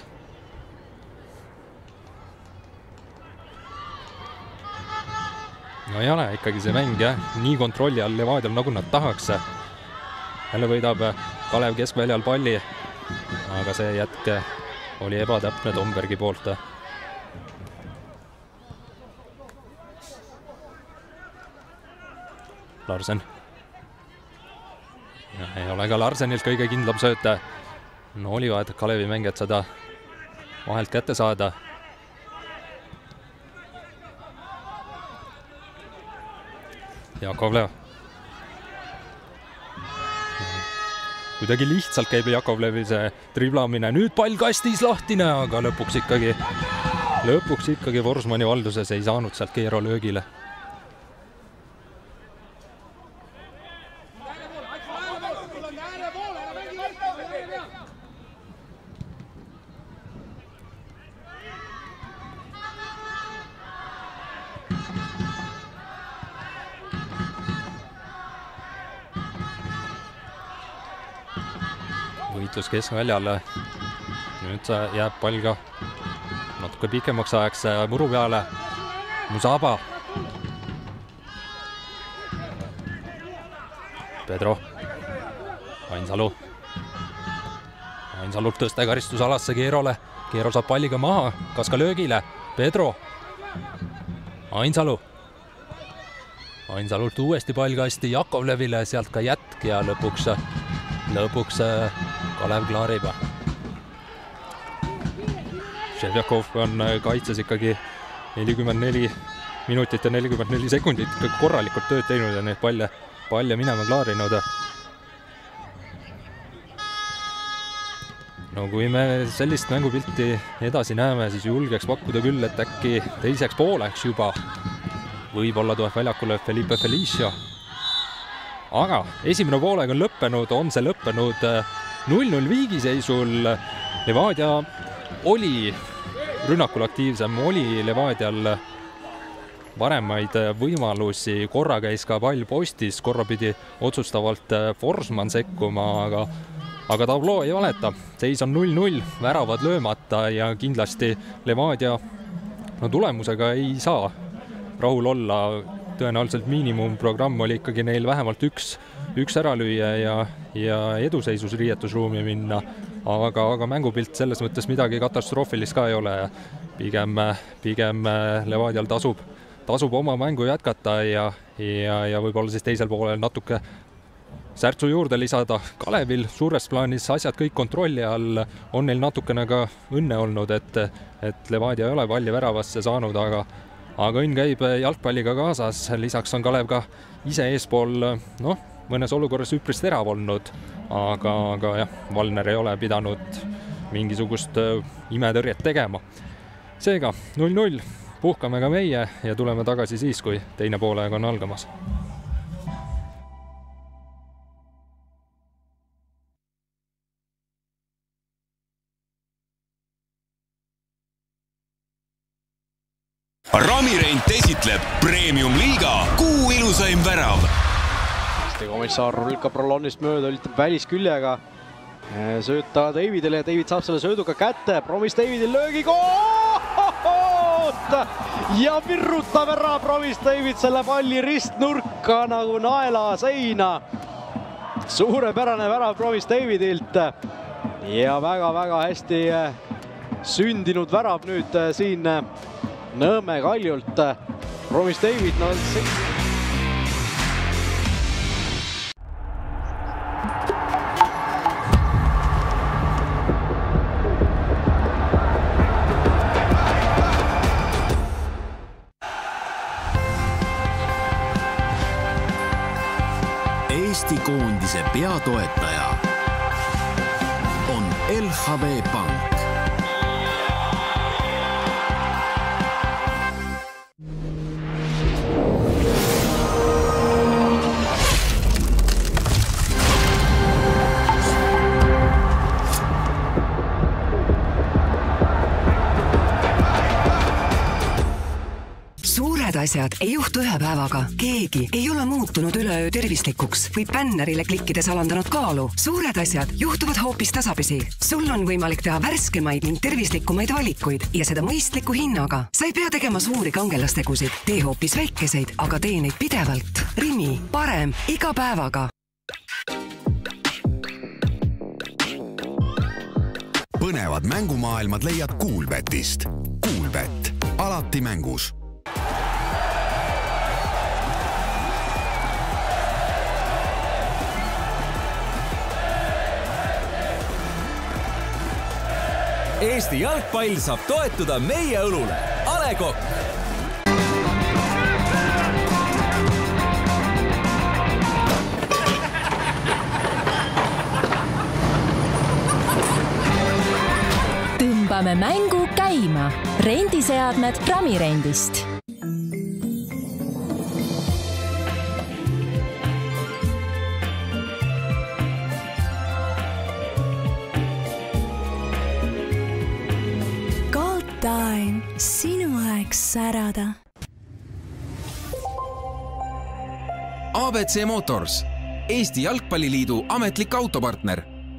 No ei ole ikkagi see mäng nii kontrolli all Levadial, nagu nad tahaks. Jälle võidab Kalev keskväljal palli, aga see jätk oli ebatäpne Tombergi poolt. Larsen. Ei ole ka Larsenilt kõige kindlam sööte. No olivad Kalevi mängijad seda vahelt kätte saada. Jakovlev. Kuidagi lihtsalt käib Jakovlevi see driblamine. Nüüd pall kastis lahtine, aga lõpuks ikkagi Forsmani valduses ei saanud sealt Keero löögile. Võitlus keskväljale. Nüüd jääb pall ka natuke pikemaks ajaks muru peale. Musaba. Pedro. Ainsalu. Ainsalult tõste karistusalasse Keerole. Keero saab palliga maha. Kas ka löögile? Pedro. Ainsalu. Ainsalult uuesti pall kasti Jakovlevile. Sealt ka jätk ja lõpuks Kalev klaarib. Ševjakov on kaitses ikkagi 44 minutit ja 44 sekundit korralikult tööd teinud ja neid palle minema klaarinud. No kui me sellist mängupilti edasi näeme, siis julgeks pakkuda küll, et äkki teiseks pooleks juba võib-olla tuleb väljakule Felipe Felicio. Aga esimene poolega on lõppenud, on see lõppenud 0-0 viigiseisul. Levadia oli rünnakul aktiivsem, oli Levadial paremaid võimalusi, korra käis ka pall postis, korra pidi otsustavalt Forsman sekkuma, aga tabloo ei valeta. Seis on 0-0, väravad löömata ja kindlasti Levadia tulemusega ei saa rahul olla. Tõenäoliselt miinimumprogramm oli ikkagi neil vähemalt üks ära lüüa ja eduseisus riietusruumi minna, aga mängupilt selles mõttes midagi katastroofilist ka ei ole. Pigem Levadial tasub oma mängu jätkata ja võib-olla siis teisel poolel natuke särtsu juurde lisada. Kalevil suures plaanis asjad kõik kontrolli all, on neil natukene ka õnne olnud, et Levadia ei ole palli väravasse saanud, aga õnn käib jalgpalliga kaasas, lisaks on Kalev ka ise eespool mõnes olukorras üpris terav olnud, aga jah, Valner ei ole pidanud mingisugust imetõrjet tegema. Seega 0-0, puhkame ka meie ja tuleme tagasi siis, kui teine poolega on algamas. Ramirent esitleb Premium-liiga kuu ilusaim värav. Komissar lükkab rollonnist mööda, ülitab välisküljega. Sööta Davidile ja David saab selle sööduga kätte. Promis Davidil löögi koot! Ja virrutab ära Promis David selle palli ristnurka nagu naela seina. Suurepärane värav Promis Davidilt. Ja väga-väga hästi sündinud värav nüüd siin Nõmme Kaljult. Promis David, Eesti koondise peatoetaja on LHV Pank. Asjad ei juhtu ühe päevaga. Keegi ei ole muutunud üleöö tervislikuks või bännerile klikkides alandanud kaalu. Suured asjad juhtuvad hoopis tasapisi. Sul on võimalik teha värskemaid ning tervislikumaid valikuid ja seda mõistliku hinnaga. Sa ei pea tegema suuri kangelastegusid. Tee hoopis väikeseid, aga tee neid pidevalt. Rimi, parem iga päevaga. Põnevad mängumaailmad leiad Kuulbetist. Kuulbet, alati mängus. Eesti jalgpall saab toetuda meie õlule. A Le Coq. Tõmbame mängu käima. Rendiseadmed Pramirendist. Time, sinu aeg särada. ABC Motors, Eesti Jalgpalliliidu ametlik autopartner.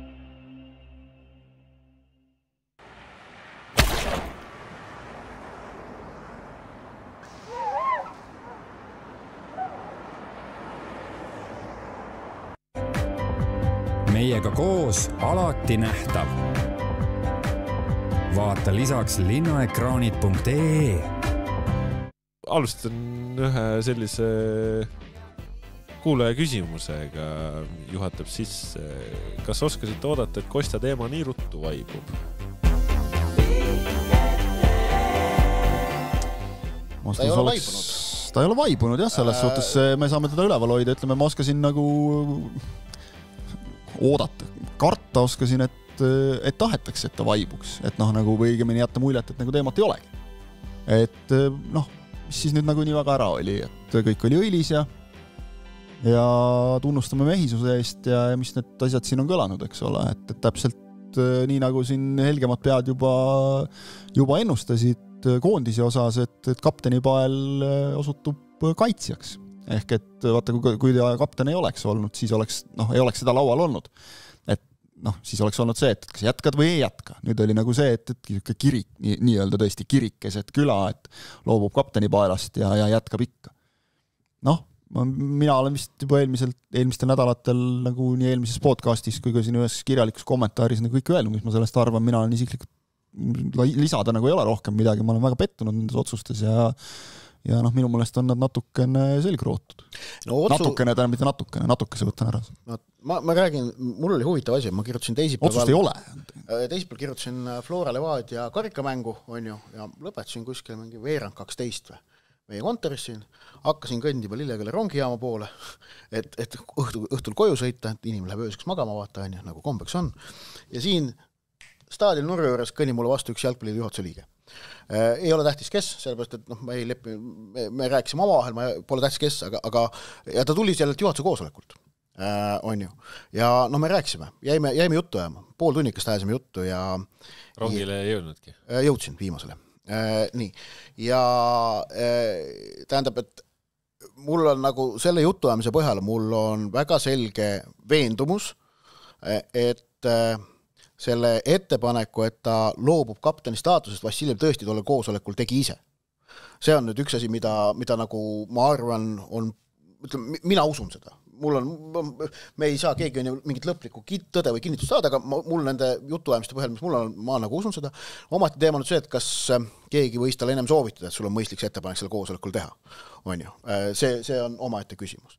Meiega koos alati nähtav. Vaata lisaks linnaekraanid.ee. Alustan ühe sellise kuulaja küsimusega, juhatab sisse. Kas oskasite oodata, et Kostja teema nii ruttu vaibub? Ta ei ole vaibunud. Ta ei ole vaibunud, jah, selles suhtes me saame teda üleval hoida. Ütleme, ma oskasin nagu oodata. Karta oskasin, et tahetakse, et ta vaibuks. Et nagu õigemini jätta muljet, et nagu teemat ei olegi. Et mis siis nüüd nagu nii väga ära oli, et kõik oli õilis ja tunnustame mehisuse eest ja mis need asjad siin on kõlanud, eks ole. Et täpselt nii nagu siin helgemad pead juba ennustasid koondise osas, et kapteni pael osutub kaitsjaks. Ehk et vaata, kui ta kapten ei oleks olnud, siis ei oleks seda laual olnud. Siis oleks olnud see, et kas jätkad või ei jätka. Nüüd oli nagu see, et kirik, nii-öelda tõesti kirikeset küla, et loobub kapteni paelast ja jätkab ikka. Mina olen vist juba eelmistel nädalatel nagu nii eelmises podcastis kui ka siin ühes kirjalikus kommentaaris nagu kõik öelnud, mis ma sellest arvan. Mina olen isiklikult lisada nagu ei ole rohkem midagi. Ma olen väga pettunud nendes otsustes ja minu mõelest on nad natukene selgrootud. Natukene, tähendab mitte natukese võtan ära. Ma räägin, mul oli huvitav asi, ma kirjutasin teisipäeval. Otsust ei ole. Teisipäeval kirjutasin Flora Levadia karikamängu, on ju, ja lõpetasin kuskil mingi veerand 12 meie kontoris siin, hakkasin kõndima Lilleküla rongijaama poole, et õhtul koju sõita, et inimene läheb ööseks magama vaata, on ju, nagu kombeks on. Ja siin staadioni nurga juures kõnni mulle vastu üks jalgpalliliidu juhatuse liige. Ei ole tähtis kes, sellepärast, et me rääkisime omavahel, pole tähtis kes, aga ja ta tuli sellelt juhatuse koosolekult, on ju. Ja me rääkisime, jäime juttu ajama, pool tunnikast ajasime juttu ja rongile ei jõudnudki? Jõudsin viimasele. Nii. Ja tähendab, et mul on nagu selle jutuajamise põhjal, mul on väga selge veendumus, et selle ettepaneku, et ta loobub kapteni staatusest, Vassiljev tõesti tolle koosolekul tegi ise. See on nüüd üks asi, mida nagu ma arvan on, mina usun seda. Me ei saa keegi mingit lõplikku tõde või kinnitust saada, aga mul nende jutuajamiste põhjal, mis mul on, ma nagu usun seda. Omati teema on see, et kas keegi võis tal ennem soovitada, et sul on mõistlik ettepanek selle koosolekul teha. On ju. See on omaette küsimus.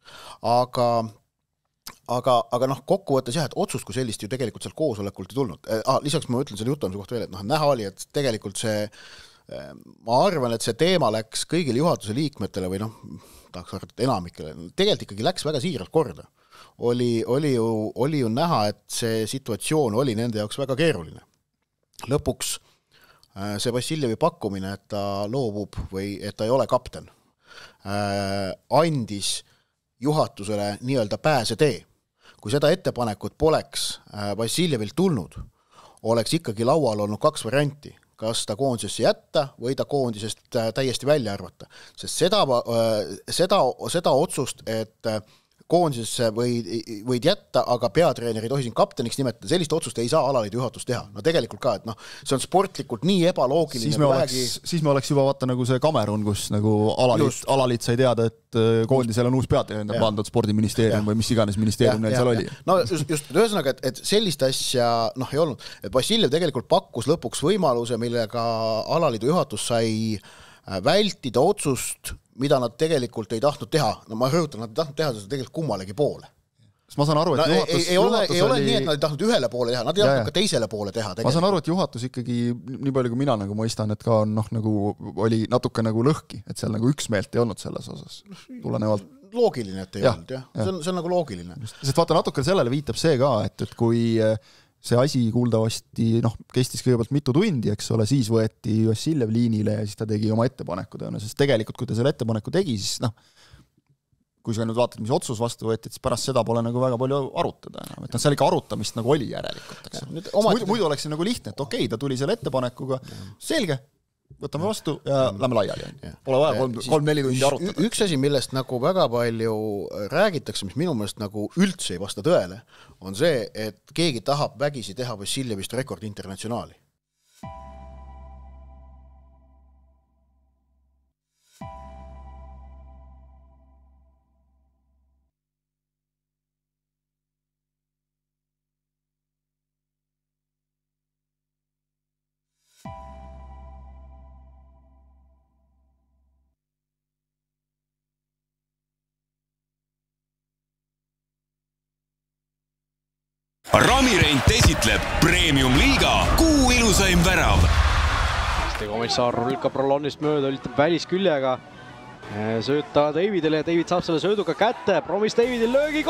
Aga kokkuvõttes jah, et otsust kui sellist ju tegelikult seal koosolekult ei tulnud. Lisaks ma ütlen selle jutuajamise kohta veel, et näha oli, et tegelikult see, ma arvan, et see teema läks kõigile juhatuse liikmetele või tahaks arvata, et enamikele, tegelikult ikkagi läks väga siiralt korda. Oli ju näha, et see situatsioon oli nende jaoks väga keeruline. Lõpuks see Vassiljevi pakkumine, et ta loobub või et ta ei ole kapten, andis juhatusele nii-öelda pääsetee. Kui seda ettepanekut poleks Vassiljevilt tulnud, oleks ikkagi laual olnud 2 varianti. Kas ta koondisesse jätta või ta koondisest täiesti välja arvata. Sest seda otsust, et koondisesse võid jätta, aga peatreener ei tohi siin kapteniks nimetada, sellist otsust ei saa alaliidu juhatus teha. Tegelikult ka, et see on sportlikult nii ebaloogiline. Siis me oleks juba vaata nagu see Kamerun, kus nagu alaliit sai teada, et koondisel on uus peatreener pandud spordiministeerium või mis iganes ministeerium neil seal oli. Just, ühesõnaga, et sellist asja ei olnud. Vassiljev tegelikult pakkus lõpuks võimaluse, millega alaliidu juhatus sai vältida otsust, mida nad tegelikult ei tahtnud teha. Ma rõhutan, nad ei tahtnud teha seda tegelikult kummalegi poole. ma saan aru, et juhatus ei ole nii, et nad ei tahtnud ühele poole teha, nad ei tahtnud ka teisele poole teha. Ma saan aru, et juhatus ikkagi, nii palju kui mina nagu mõistan, et ka on nagu oli natuke nagu lõhki, et seal nagu üksmeelt ei olnud selles osas. Tulenevalt loogiline, et ei olnud, jah. See on nagu loogiline. Sest vaata, natuke sellele viitab see ka, et kui see asi kuuldavasti kestis kõigepealt mitu tundi, eks ole, siis võeti Vassiljev liinile ja siis ta tegi oma ettepaneku tõenäoliselt, sest tegelikult, kui ta selle ettepaneku tegi, siis kui sa nüüd vaatad, mis otsus vastu võeti, siis pärast seda pole nagu väga palju arutada enam. Et seal ikka arutamist nagu oli järelikult. Muidu oleks see nagu lihtne, et okei, ta tuli selle ettepanekuga, selge, võtame vastu ja lähme laiali. Pole vaja 3-4 tundi arutada. Üks asi, millest nagu väga palju räägitakse, mis minu meelest nagu üldse ei vasta tõele, on see, et keegi tahab vägisi teha Vassiljevist rekord internatsionaali. Ramirent esitleb Premium Liiga kuu ilusaim värav. Komissar lükkab Rollonist mööda, ülitab välisküljega. Sööta Davidile ja David saab selle sööduga kätte. Promis Davidil löögiga.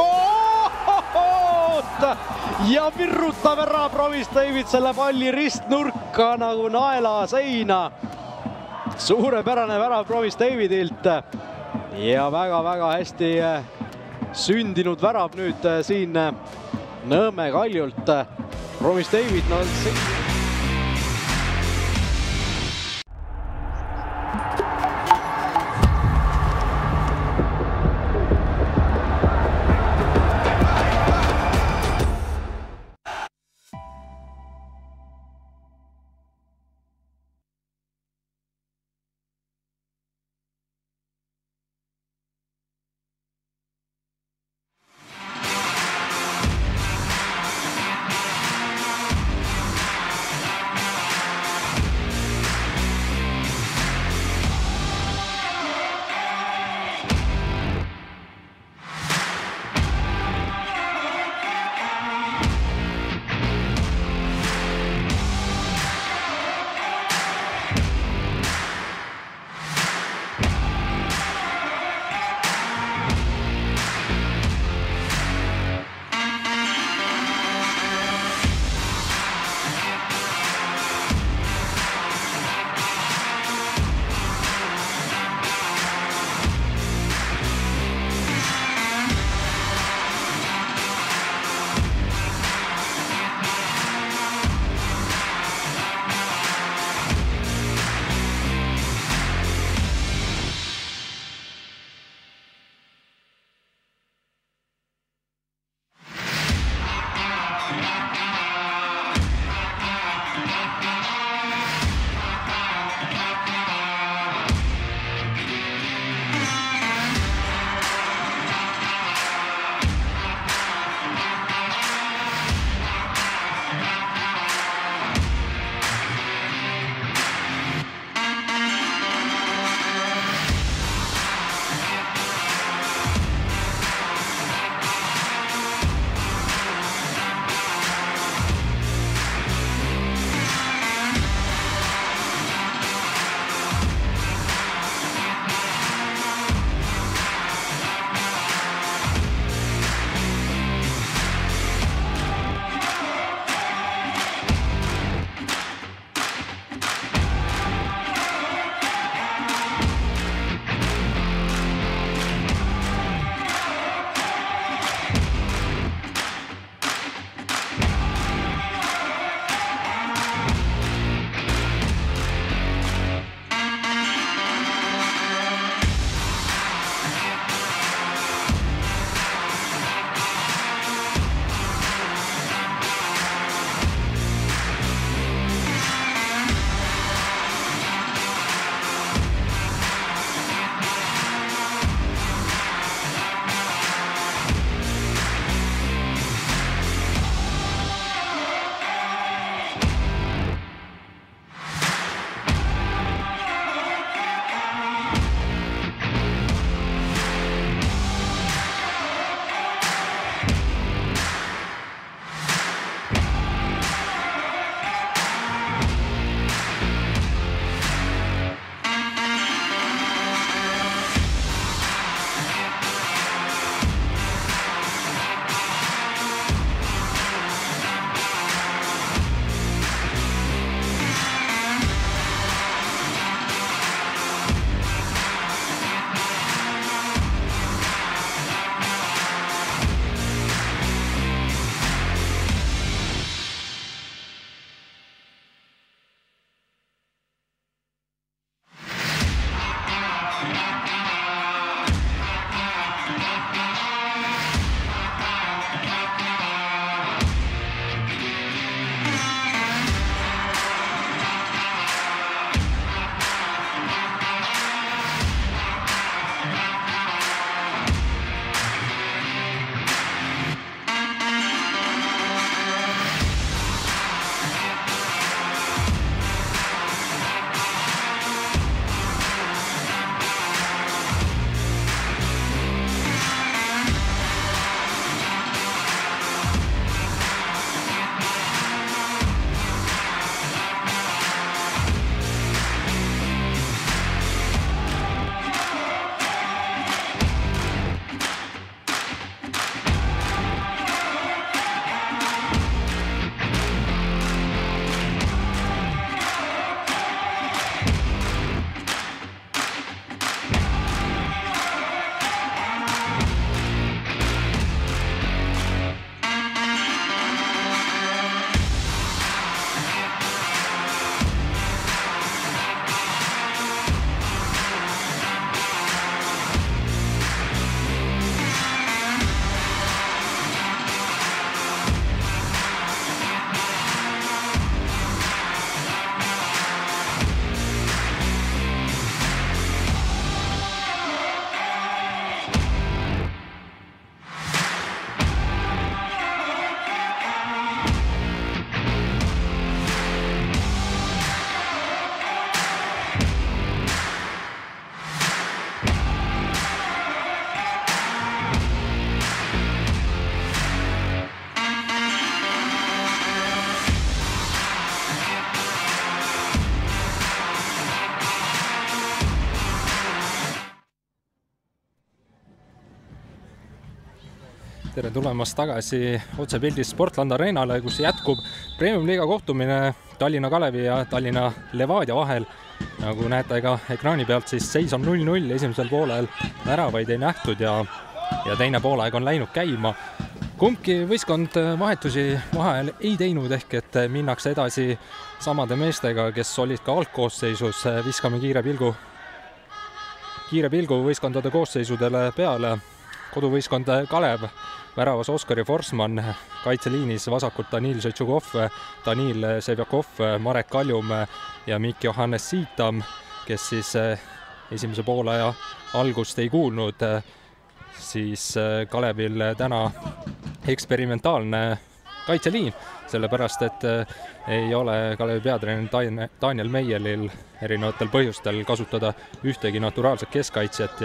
Ja virrutab ära Promis David selle palli ristnurka nagu naela seina. Suurepärane värav Promis Davidilt. Ja väga-väga hästi sündinud värav nüüd siin Nõmme Kaljult. Promis David, tere tulemast tagasi otsepildis Sportland Arenale, kus jätkub Premium-liiga kohtumine Tallinna Kalevi ja Tallinna Levadia vahel. Nagu näete ka ekraani pealt, siis seis on 0-0, esimesel poolel väravaid ei nähtud ja teine poolaeg on läinud käima. Kumbki võistkond vahetusi vahel ei teinud, ehk et minnakse edasi samade meestega, kes olid ka algkoosseisus. Viskame kiire pilgu võistkondade koosseisudele peale. Koduvõistkond Kalev, väravas Oskari Forsman, kaitseliinis vasakult Danil Šetšukov, Danil Sevjakov, Marek Kaljum ja Mikk Johannes Siitam, kes siis esimese poolaja algust ei kuulnud. Siis Kalevil täna eksperimentaalne kaitseliin, sellepärast et ei ole Kalevi peatreener Daniel Meieril erinevatel põhjustel kasutada ühtegi naturaalset keskkaitsjat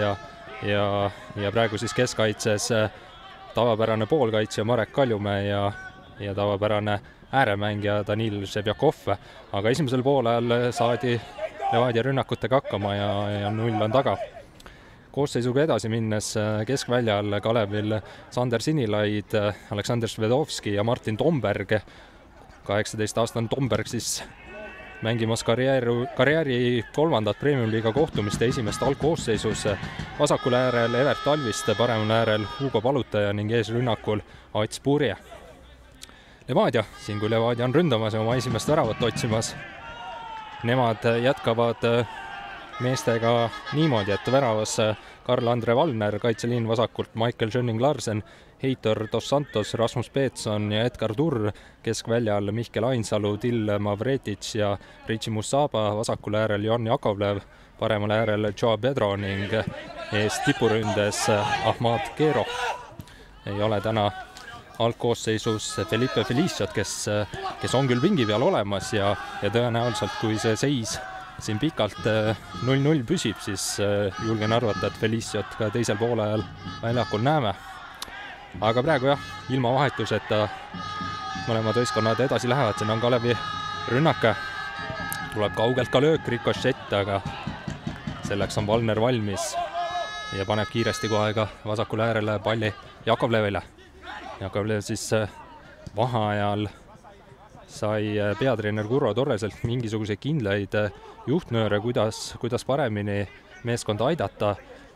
ja praegu siis keskkaitses tavapärane poolkaitsja Marek Kaljume ja tavapärane ääremängija Danil Šebjakov, aga esimesel poolel saadi Levadia rünnakutega hakkama ja 0 on taga. Koosseisuga edasi minnes keskväljal Kalevil Sander Sinilaid, Aleksandr Svedovski ja Martin Tomberg. 18-aastane Tomberg siis mängimas karjääri 3. Premium-liiga kohtumiste esimest algkoosseisus. Vasakul äärel Evert Talviste, paremal äärel Hugo Palutaja ning eesrünnakul Ats Purje. Levadia, siin kui Levadia on ründamas ja oma esimest väravat otsimas. Nemad jätkavad meestega niimoodi, et väravas Karl-Andre Valner, kaitseliin vasakult Michael Schönning-Larsen, Heitor Dos Santos, Rasmus Peetson ja Edgar Turr, keskväljal Mihkel Ainsalu, Till Mavretits ja Ritsi Musaba, vasakul äärel Jan Jakovlev, paremal äärel Joa Pedro ning ees tipuründes Ahmad Kero. Ei ole täna algkoosseisus Felipe Feliciat, kes on küll pingi peal olemas ja tõenäoliselt kui see seis siin pikalt 0-0 püsib, siis julgen arvata, et Feliciat ka teisel poolel väljakul näeme. Aga praegu jah, ilma vahetuseta mõlemad võistkonnad edasi lähevad, siin on Kalevi rünnak. Tuleb kaugelt ka löök, rikošett, aga selleks on Valner valmis ja paneb kiiresti kohe ka vasakule äärele palli Jakovlevile. Jakovlev siis vaheajal sai peatreener Kurro Torreselt mingisuguseid kindlaid juhtnööre, kuidas paremini meeskonda aidata.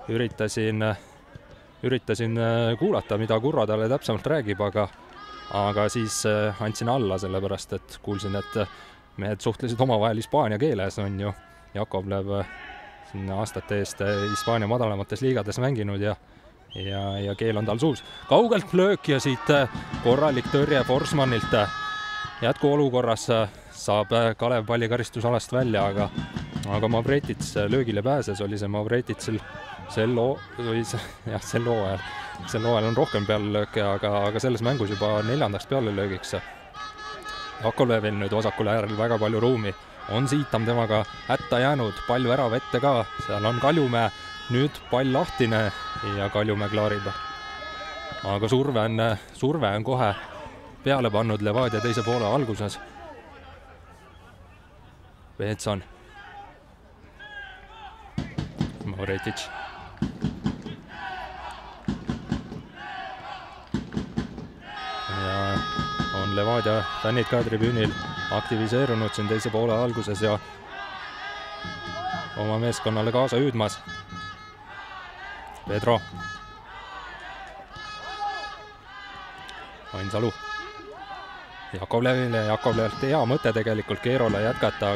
Üritasin kuulata, mida Kurro talle täpsemalt räägib, aga siis andsin alla, sellepärast et kuulsin, et mehed suhtlesid omavahel hispaania keeles, on ju Jakovlev sinna aastate eest Hispaania madalamates liigades mänginud ja keel on tal suus. Kaugelt löök ja siit korralik tõrje Forsmanilt. Jätkuolukorras saab Kalev palli karistusalast välja, aga Mavretits löögile pääses, oli see Mavretitsil sel hooajal on rohkem peallööke, aga selles mängus juba 4. pealelöögiks. Jakovlevil nüüd vasakul äärel väga palju ruumi, on Siitam temaga hätta jäänud, pall värava ette ka, seal on Kaljumäe, nüüd pall lahtine ja Kaljumäe klaarib. Aga surve on kohe peale pannud Levadia teise poole alguses. Peetson. Mavretic. Ja on Levadia fännid ka tribüünil aktiviseerunud siin teise poole alguses ja oma meeskonnale kaasa hüüdmas. Pedro. Ainsalu. Jakovlevelt hea mõte tegelikult Keerole jätkata,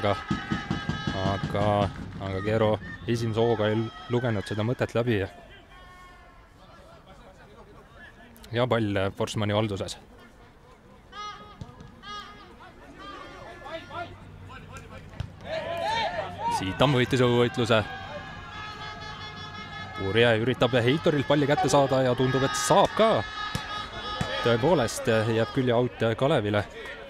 aga Keero esimese hooga ei lugenud seda mõtet läbi. Ja pall Forsmani valduses. Siitam võitis õhuvõitluse. Purje üritab Heitorilt palli kätte saada ja tundub, et saab ka. Tõepoolest jääb külje out Kalevile.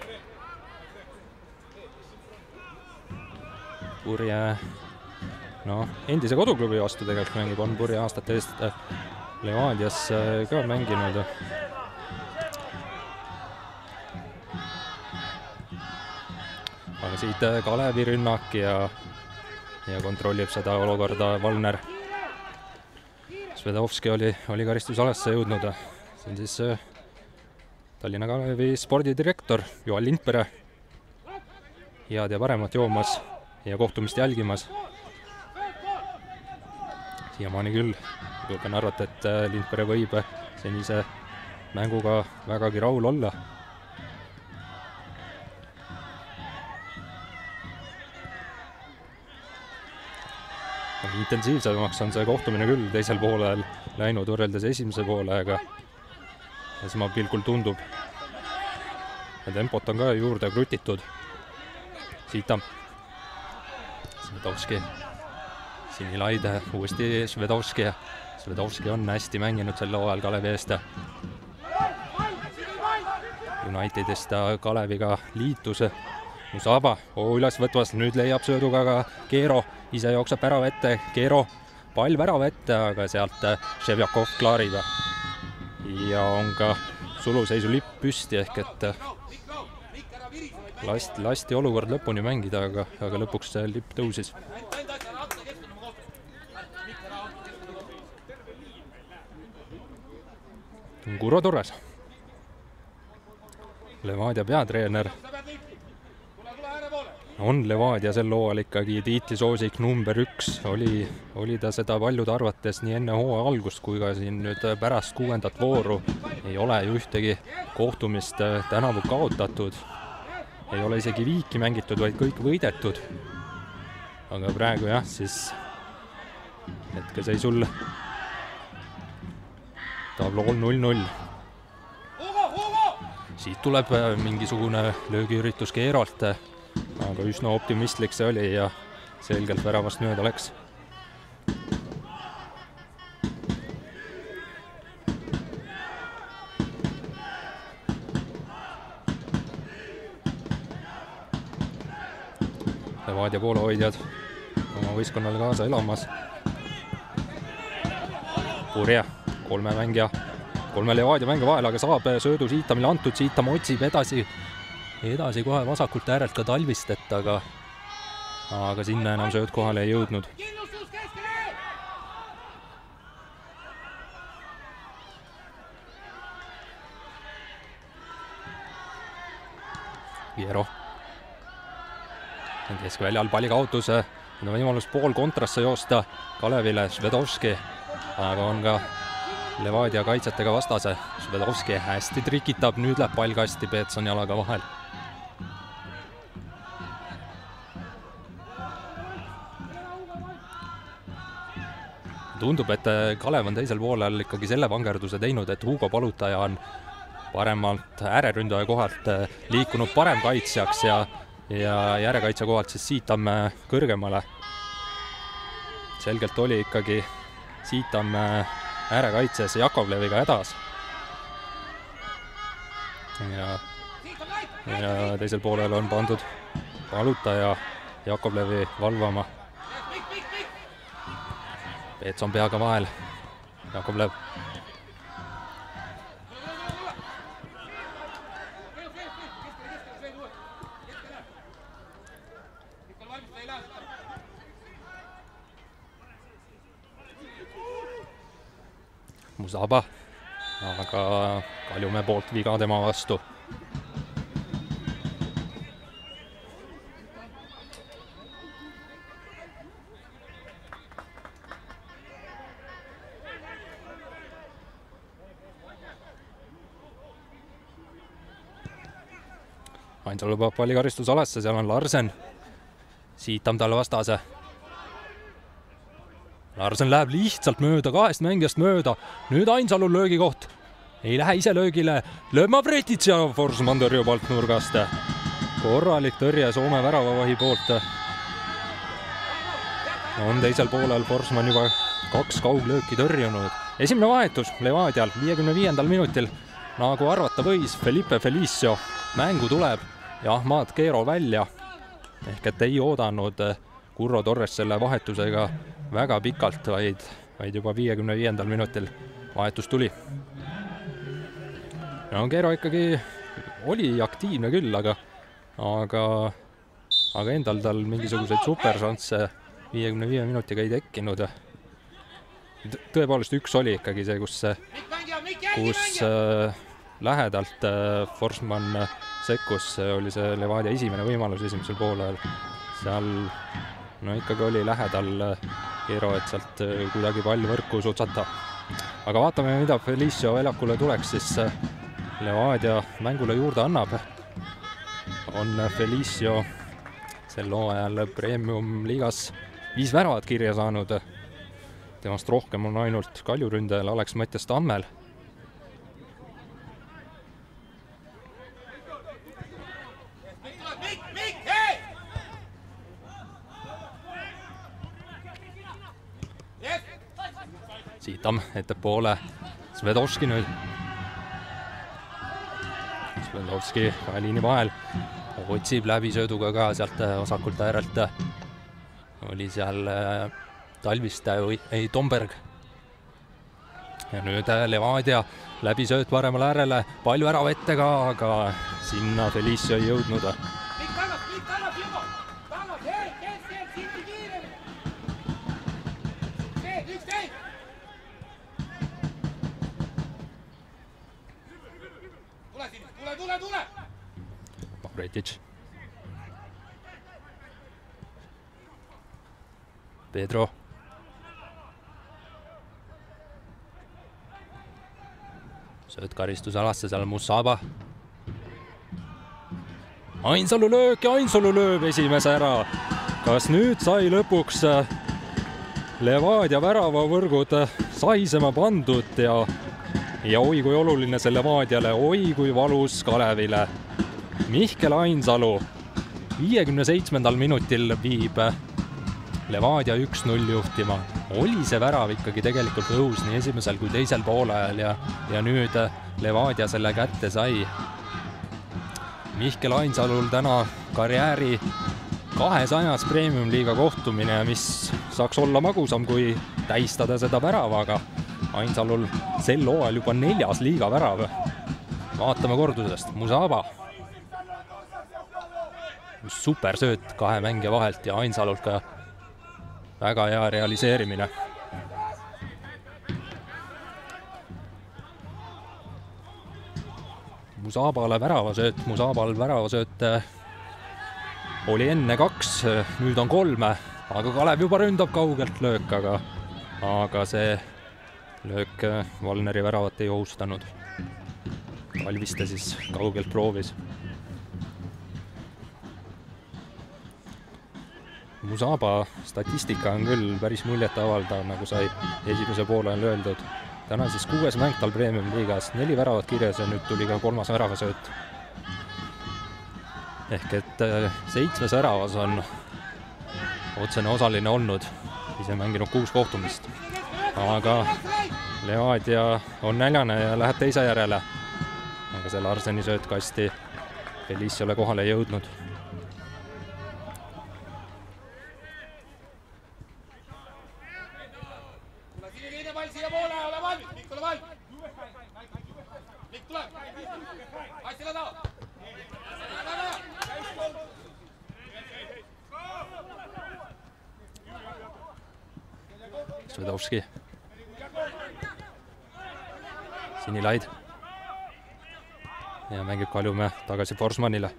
Purje endise koduklubi vastu tegelikult mängib, on Purje aastate eest Levadias ka mänginud. Aga siit Kalevi rünnak ja kontrollib seda olukorda Valner. Svedovski oli karistusalasse jõudnud. see on siis Tallinna Kalevi spordidirektor Joel Lindpere head ja paremat joomas ja kohtumist jälgimas. Siiamaani küll julgen arvata, et Lindpere võib senise mänguga vägagi rahul olla. Intensiivsemaks on see kohtumine küll teisel poolel läinud võrreldes esimese poolega. Esmapilgul tundub. Ja tempot on ka juurde krutitud. Siitam. Svedovski. Sinilaide, uuesti Svedovski. Svedovski on hästi mänginud sel hooajal Kalevi eest. Unitedist Kaleviga liitus. Musaba üles võtvas, nüüd leiab sööduga ka Keero. Ise jookseb värava ette, Keero pall värava ette, aga sealt Ševjakov klaarib. Ja on ka suluseisu lipp püsti ehk et lasti olukord lõpuni mängida, aga lõpuks see lipp tõusis. Kuro Torres, Levadia peatreener. On Levadia sel hooajal ikkagi tiitlisoosik number 1. Oli ta seda paljude arvates nii enne hooaja algust kui ka siin nüüd pärast 6. vooru. Ei ole ju ühtegi kohtumist tänavu kaotatud. Ei ole isegi viiki mängitud, vaid kõik võidetud. Aga praegu jah, siis hetkeseisul tablool 0-0. Siit tuleb mingisugune löögiüritus Keerolt. Aga üsna optimistlik see oli ja selgelt väravast mööda läks. Levadia poolehoidjad oma võistkonnale kaasa elamas. Purje, 3 mängija, 3 Levadia mängija vahel, aga saab söödu Siitamile antud. Siitam otsib edasi kohe vasakult äärelt ka Talvistet, aga sinna enam sööd kohale ei jõudnud. Viero. Keskväljal palli kaotus. On võimalus pool kontrasse joosta Kalevile Svedovski, aga on ka Levadia kaitsetega vastase. Svedovski hästi trikitab, nüüd läheb pall kasti Peetson jalaga vahel. Tundub, et Kalev on teisel poolel ikkagi selle vangerduse teinud, et Hugo Palutaja on paremalt ääreründaja kohalt liikunud parem kaitsjaks ja järekaitse kohalt siis Siitam kõrgemale. Selgelt oli ikkagi Siitam äärekaitses Jakovleviga hädas. Ja teisel poolel on pandud Palutaja Jakovlevi valvama. Peetson peaga vahel. Jakovlev. Musaba, aga Kaljumäe poolt viga tema vastu. Ainsalu peab palli karistusalasse, seal on Larsen. Siitam talle vastase. Larsen läheb lihtsalt mööda, 2 mängijast mööda. Nüüd Ainsalu löögikoht. Ei lähe ise löögile. Lööb Mavretits ja Forsman tõrjub alt nurgast. Korralik tõrje Soome väravavahi poolt. On teisel poolel Forsman juba 2 kauglööki tõrjunud. Esimene vahetus Levadial 55. minutil. Nagu arvata võis, Felipe Felicio mängu tuleb ja Ahmad Keero välja. Ehk et ei oodanud Kuro Torres selle vahetusega väga pikalt, vaid juba 55. minutil vahetus tuli. No Keero ikkagi oli aktiivne küll, aga endal tal mingisuguseid superšansse 55 minutiga ei tekkinud. tõepoolest üks oli ikkagi see, kus lähedalt Forsman sekkus, oli see Levadia esimene võimalus esimesel poolel. Seal no ikkagi oli lähedal Eero, et sealt kuidagi pall võrku sutsata. Aga vaatame, mida Felicio väljakule tuleks, siis Levadia mängule juurde annab. On Felicio sel hooajal Premium liigas 5 väravat kirja saanud. Temast rohkem on ainult Kaljuründajal Alex Mattias Tammel. Siitam ettepoole Svedovski nüüd. Svedovski kahe liini vahel otsib läbisööduga ka sealt vasakult äärelt. Oli seal Talviste või Tomberg. Ja nüüd Levadia läbisööt paremale äärele. Palju ära vette ka, aga sinna Felicio ei jõudnud. Mavretic. Pedro. Sööt karistusalasse, seal Musaba. Ainsalu löök ja Ainsalu lööb esimese ära. Kas nüüd sai lõpuks Levadia väravavõrgud saisema pandud ja oi kui oluline see Levadiale, oi kui valus Kalevile. Mihkel Ainsalu 57. minutil viib Levadia 1-0 juhtima. Oli see värav ikkagi tegelikult õhus nii esimesel kui teisel poolajal ja nüüd Levadia selle kätte sai. Mihkel Ainsalul täna karjääri 200. Premium liiga kohtumine, mis saaks olla magusam kui tähistada seda väravaga. Ainsalul sel hooajal juba 4. liiga värav. Vaatame kordusest. Musaba. Super sööt kahe mängija vahelt ja Ainsalult ka väga hea realiseerimine. Musabale väravasööt. Musabal väravasööt oli enne 2, nüüd on 3, aga Kalev juba ründab kaugelt löök, aga see löök Valneri väravat ei ohustanud. Talviste siis kaugelt proovis. Musaba statistika on küll päris muljet avaldav, nagu sai esimese poole öeldud. Täna siis 6. mäng tal Premium liigas, 4 väravat kirjas ja nüüd tuli ka 3. väravasööt. Ehk et 7 väravas on otsene osaline olnud, ise mänginud 6 kohtumist. Aga Levadia on näljane ja läheb teise järele. Aga selle Arseni sööt kasti Feliciole kohale ei jõudnud. Svedovski. Sinilaid. Ja mängib Kaljumäe tagasi Forsmanile.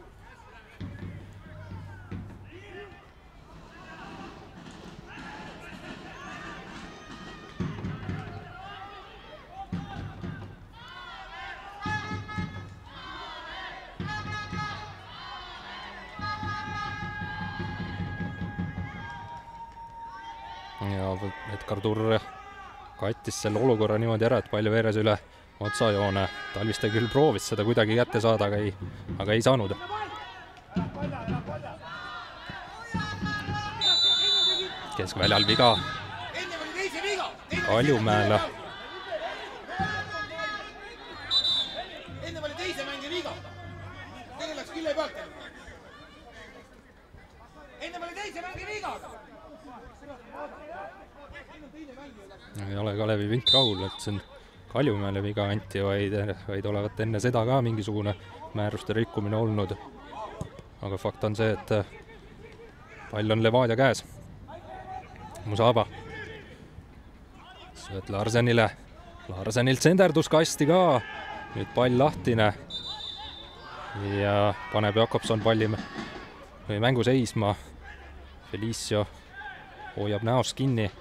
Ja Edgar Turr kattis selle olukorra niimoodi ära, et palju veeres üle otsajoone. Talviste küll proovis seda kuidagi kätte saada, aga ei saanud. Keskväljal viga Kaljumäele. Enne oli teise mängi viga. Teine läks Kille pealt. Enne oli teise mängi viga. Ei ole Kalevi Vink rahul, et see on Kaljumäele viga anti, vaid olevat enne seda ka mingisugune määruste rikkumine olnud. Aga fakt on see, et pall on Levadia käes. Musaba. sööt Larsenile. Larsenilt senderdus kasti ka. Nüüd pall lahtine. Ja paneb Jakobson palli või mängu seisma. Felicio hoiab näost kinni.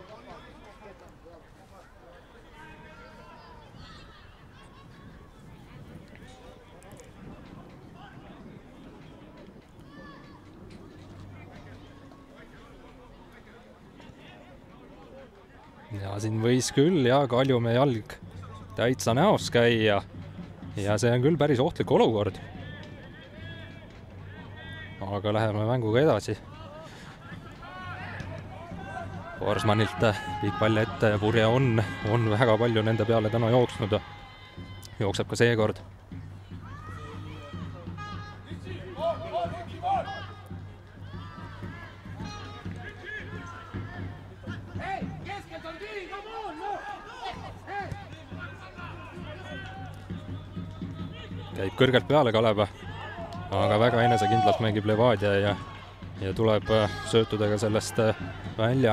Ja siin võis küll Kaljumäe jalg täitsa näos käia. Ja see on küll päris ohtlik olukord. Aga läheme mänguga edasi. Forsmanilt pikk pall ette ja Purje on väga palju nende peale täna jooksnud. Jookseb ka seekord. Käib kõrgelt peale Kalev, aga väga enesekindlalt mängib Levadia ja tuleb söötudega sellest välja.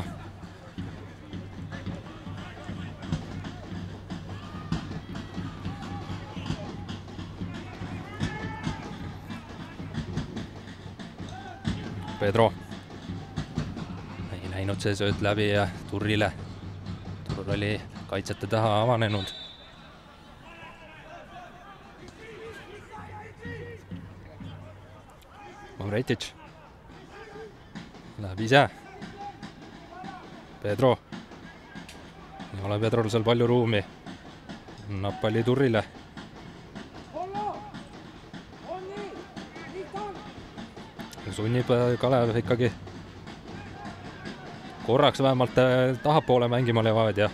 Pedro. Ei läinud see sööt läbi ja Turrile. Turr oli kaitsjate taha avanenud. Mavretic läheb ise. Pedro. Ei ole Pedrol seal palju ruumi. Annab palli Turrile. Sunnib Kalev ikkagi korraks vähemalt tahapoole mängima Levadia.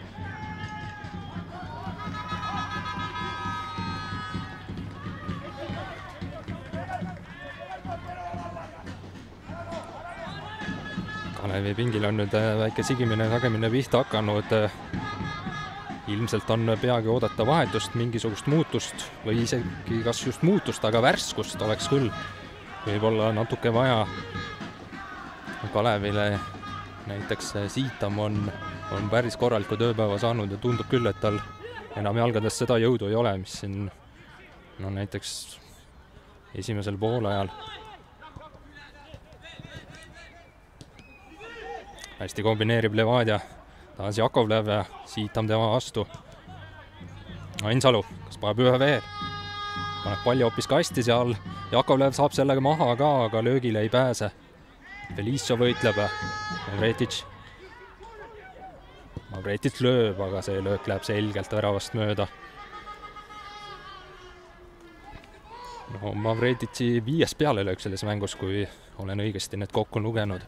Kalevi pingil on nüüd väike sigimine, sagemine pihta hakanud. Ilmselt on peagi oodata vahetust, mingisugust muutust või isegi kas just muutust, aga värskust oleks küll. Võib-olla natuke vaja. Kalevile näiteks Siitam on päris korraliku tööpäeva saanud ja tundub küll, et tal enam jalgades seda jõudu ei ole, mis siin näiteks esimesel poolajal. Hästi kombineerib Levadia. Taas Jakovlev ja Siitam tema vastu. Ainsalu, kas paneb ühe veel? Paneb palli hoopis kasti seal. Jakovlev saab sellega maha ka, aga löögile ei pääse. Felicio võitleb. Mavretic lööb, aga see löök läheb selgelt väravast mööda. Mavretici 5. peale löök selles mängus, kui olen õigesti need kokku lugenud.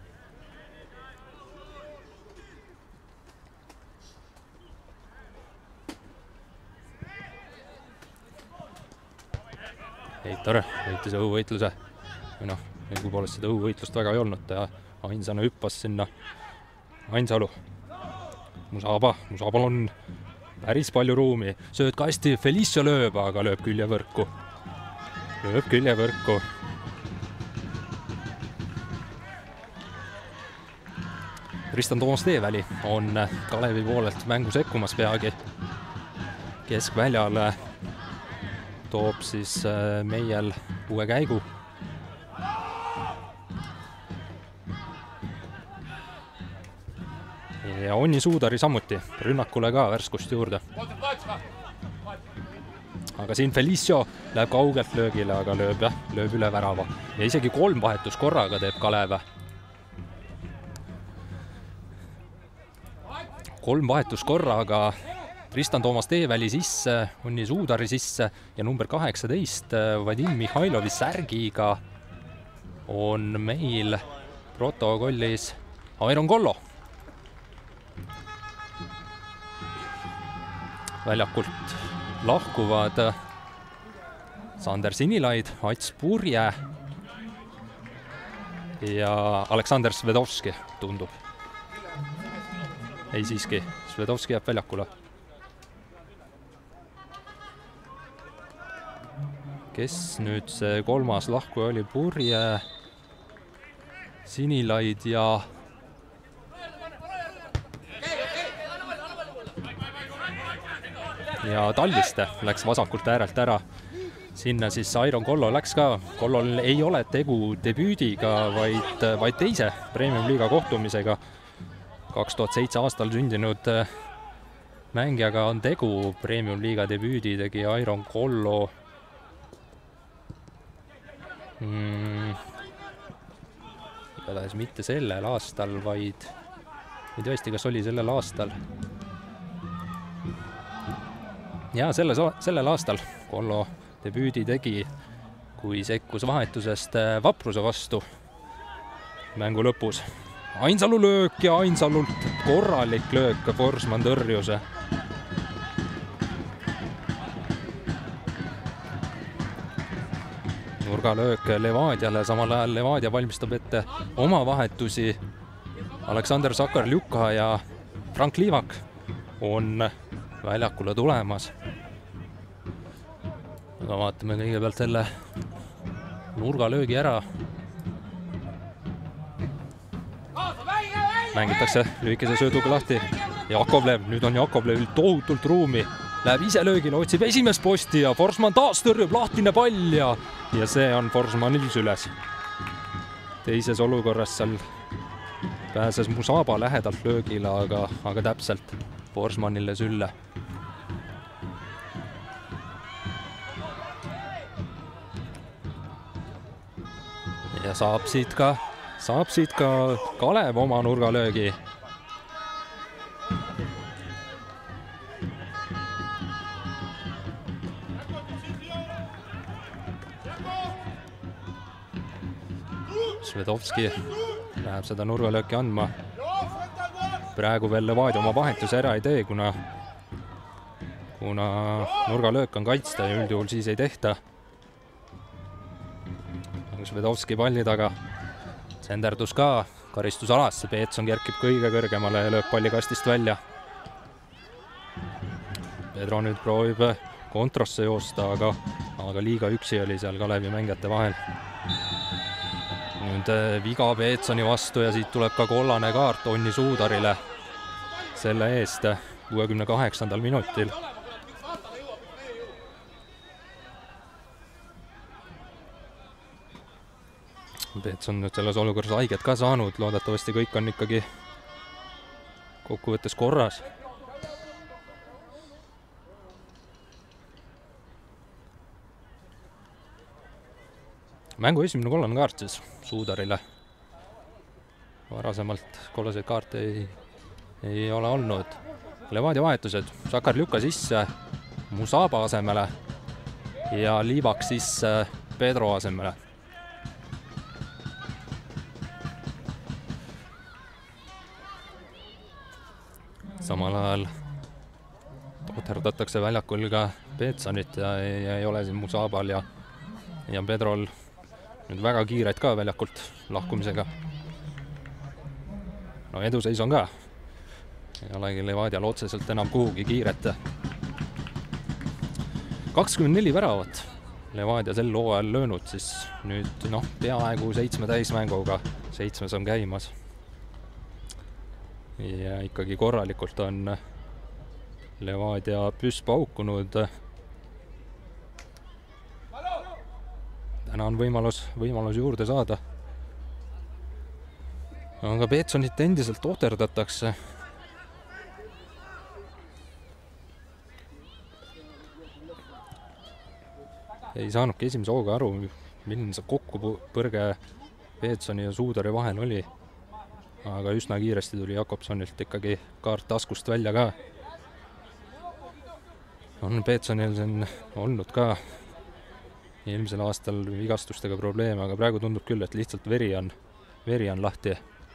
Heitar võitis õhuvõitluse. Õigupoolest seda õhuvõitlust väga ei olnud ja ainsana hüppas sinna Ainsalu. Musabal on päris palju ruumi. Sööd kasti, Felicio lööb, aga lööb küljevõrku. Tristan Toomas Teeväli on Kalevi poolelt mängu sekkumas peagi. Keskväljal toob siis Meiel uue käigu. Ja Onni Suudari samuti, rünnakule ka värskust juurde. Aga siin Felicio läheb kaugelt löögile, aga lööb üle värava. Ja isegi 3 vahetuskorraga teeb Kalev. 3 vahetuskorraga Tristan Toomas Teeväli sisse, Onni Suudari sisse ja number 18 Vadim Mihhailovi särgiga on meil protokollis Airon Kollo. Väljakult lahkuvad Sander Sinilaid, Ats Purje ja Aleksander Svedovski tundub. Ei siiski, Svedovski jääb väljakule. Kes nüüd see 3. lahkuja oli? Purje, Sinilaid ja ja Talliste läks vasakult äärelt ära. Sinna siis Iron Kollo läks ka. Kollol ei ole tegu debüüdiga, vaid teise Premium-liiga kohtumisega. 2007 aastal sündinud mängijaga on tegu. Premium-liiga debüüdi tegi Iron Kollo igatahes mitte sellel aastal, vaid ei tõesti, kas oli sellel aastal? Ja sellel aastal Kollo debüüdi tegi, kui sekkus vahetusest Vapruse vastu mängu lõpus. Ainsalu löök ja Ainsalult korralik löök, Forsman tõrjuse. Nurgalöök Levadiale, samal ajal Levadia valmistab ette oma vahetusi. Aleksander Sakarljuka ja Frank Liivak on väljakule tulemas. Aga vaatame kõigepealt selle nurgalöögi ära. Mängitakse lühikese sööduga lahti. Jakovlev, nüüd on Jakovlevil tohutult ruumi. Läheb ise löögile, otsib esimest posti ja Forsman taas tõrjub lahtine pall ja see on Forsmanil süles. Teises olukorras seal pääses Musaba lähedalt löögile, aga täpselt Forsmanile sülle. Ja saab siit ka Kalev oma nurgalöögi. Svedovski läheb seda nurgalööki andma. Praegu veel Levadia oma vahetuse ära ei tee, kuna nurgalöök on kaitsta ja üldjuhul siis ei tehta. Svedovski palli taga. Senderdus ka karistusalasse. Peetson kerkib kõige kõrgemale ja lööb palli kastist välja. Pedro nüüd proovib kontrasse joosta, aga liiga üksi oli seal Kalevi mängijate vahel. Nüüd viga Peetsoni vastu ja siit tuleb ka kollane kaart Onni Suudarile selle eest 68. minutil. Peetson nüüd selles olukorras haiget ka saanud, loodetavasti kõik on ikkagi kokkuvõttes korras. Mängu esimene kollane kaart siis Suudarile. Varasemalt kollaseid kaarte ei ole olnud. Levadia vahetused. Sakarljuka sisse Musaba asemele ja Liivak sisse Pedro asemele. Samal ajal toterdatakse väljakul ka Peetsonit ja ei ole siin Musabal ja Pedrol nüüd väga kiired ka väljakult lahkumisega. No eduseis on ka. Ei olegi Levadial otseselt enam kuhugi kiiret. 24 väravat Levadia sel hooajal löönud, siis nüüd peaaegu 7 täismänguga 7 on käimas. Ja ikkagi korralikult on Levadia püss paukunud. Täna on võimalus juurde saada. Aga Peetsonit endiselt tohterdatakse. Ei saanudki esimese hooga aru, milline see kokkupõrge Peetsoni ja Suudari vahel oli. Aga üsna kiiresti tuli Jakobsonilt ikkagi kaart taskust välja ka. On Peetsonil siin olnud ka eelmisel aastal vigastustega probleeme, aga praegu tundub küll, et lihtsalt veri on lahti.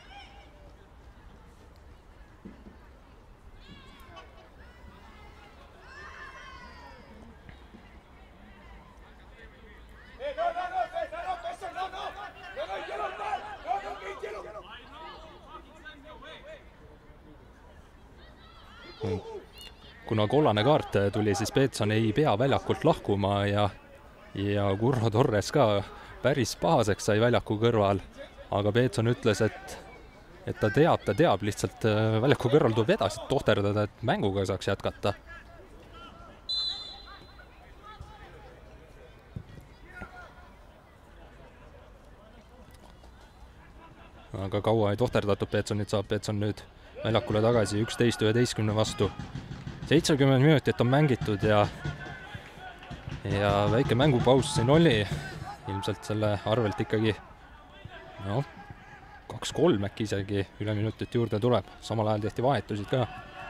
Kuna kollane kaart tuli, siis Peetson ei pea väljakult lahkuma ja Curro Torres ka päris pahaseks sai väljaku kõrval, aga Peetson ütles, et ta teab lihtsalt väljaku kõrval tuleb edasi tohterdada, et mänguga saaks jätkata. aga kaua ei tohterdatud Peetsonit, saab Peetson nüüd väljakule tagasi 11-11 vastu. 70 minutit on mängitud ja väike mängupaus siin oli. Ilmselt selle arvelt ikkagi 2-3 äkki isegi üle minutit juurde tuleb. Samal ajal tehti vahetusid ka.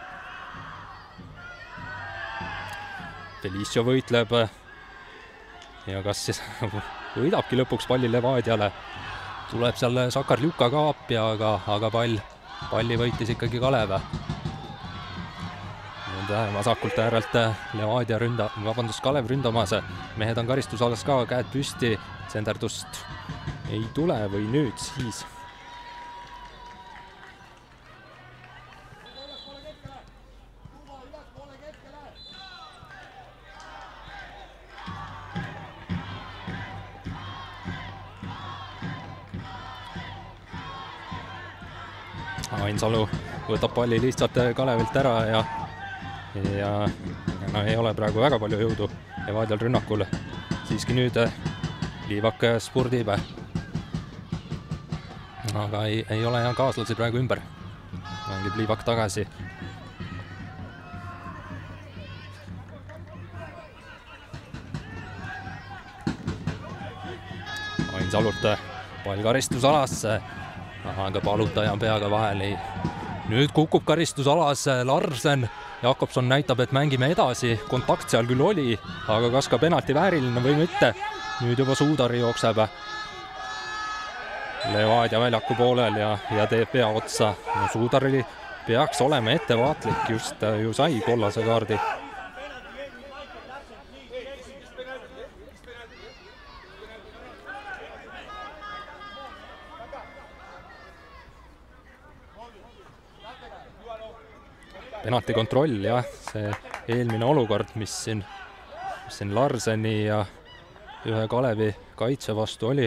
Felicio võitleb ja kas siis võidabki lõpuks palli Levadiale. Tuleb seal Sakar Ljuka ka appi, aga palli võitis ikkagi Kalev. Nüüd vasakult äärelt Levadia Kalev ründamas. Mehed on karistusalas ka, käed püsti, senderdust ei tule või nüüd siis. Ainsalu võtab palli lihtsalt Kalevilt ära ja ei ole praegu väga palju jõudu Levadial rünnakul. Siiski nüüd Liivak spurdib. Aga ei ole kaaslasi praegu ümber. Mängib Liivak tagasi. Ainsalult pall karistusalasse. Aga palutaja on peaga vahel. Nüüd kukub karistusalas Larsen. Jakobson näitab, et mängime edasi. Kontakt seal küll oli, aga kas ka penalti vääriline või mitte. Nüüd juba Suudari jookseb Levadia väljaku poolel ja teeb pea otsa. Suudari peaks olema ettevaatlik, just ju sai kollase kaardi. Penalti kontroll, jah, see eelmine olukord, mis siin Larseni ja ühe Kalevi kaitse vastu oli.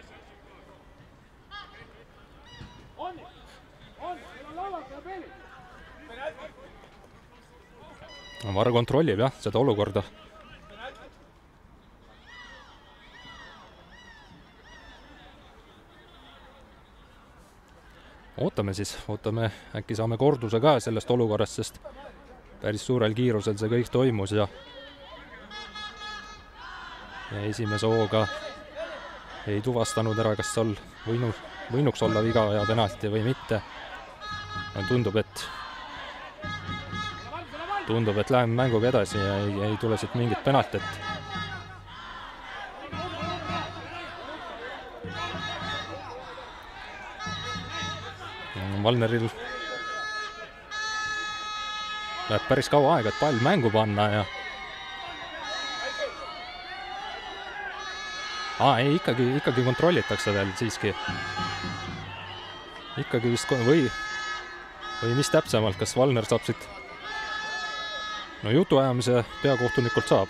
Varr kontrollib, jah, seda olukorda. Ootame, äkki saame korduse ka sellest olukorrast, sest päris suurel kiirusel see kõik toimus ja esimese hooga ei tuvastanud ära, kas seal võinuks olla viga ja penalti või mitte. Tundub, et läheme mänguga edasi ja ei tule siit mingit penaltit. Valneril läheb päris kaua aega, et pall mängu panna ja ikkagi kontrollitakse veel siiski. Ikkagi vist või mis täpsemalt, kas Valner saab siit jutuajamise peakohtunikult saab.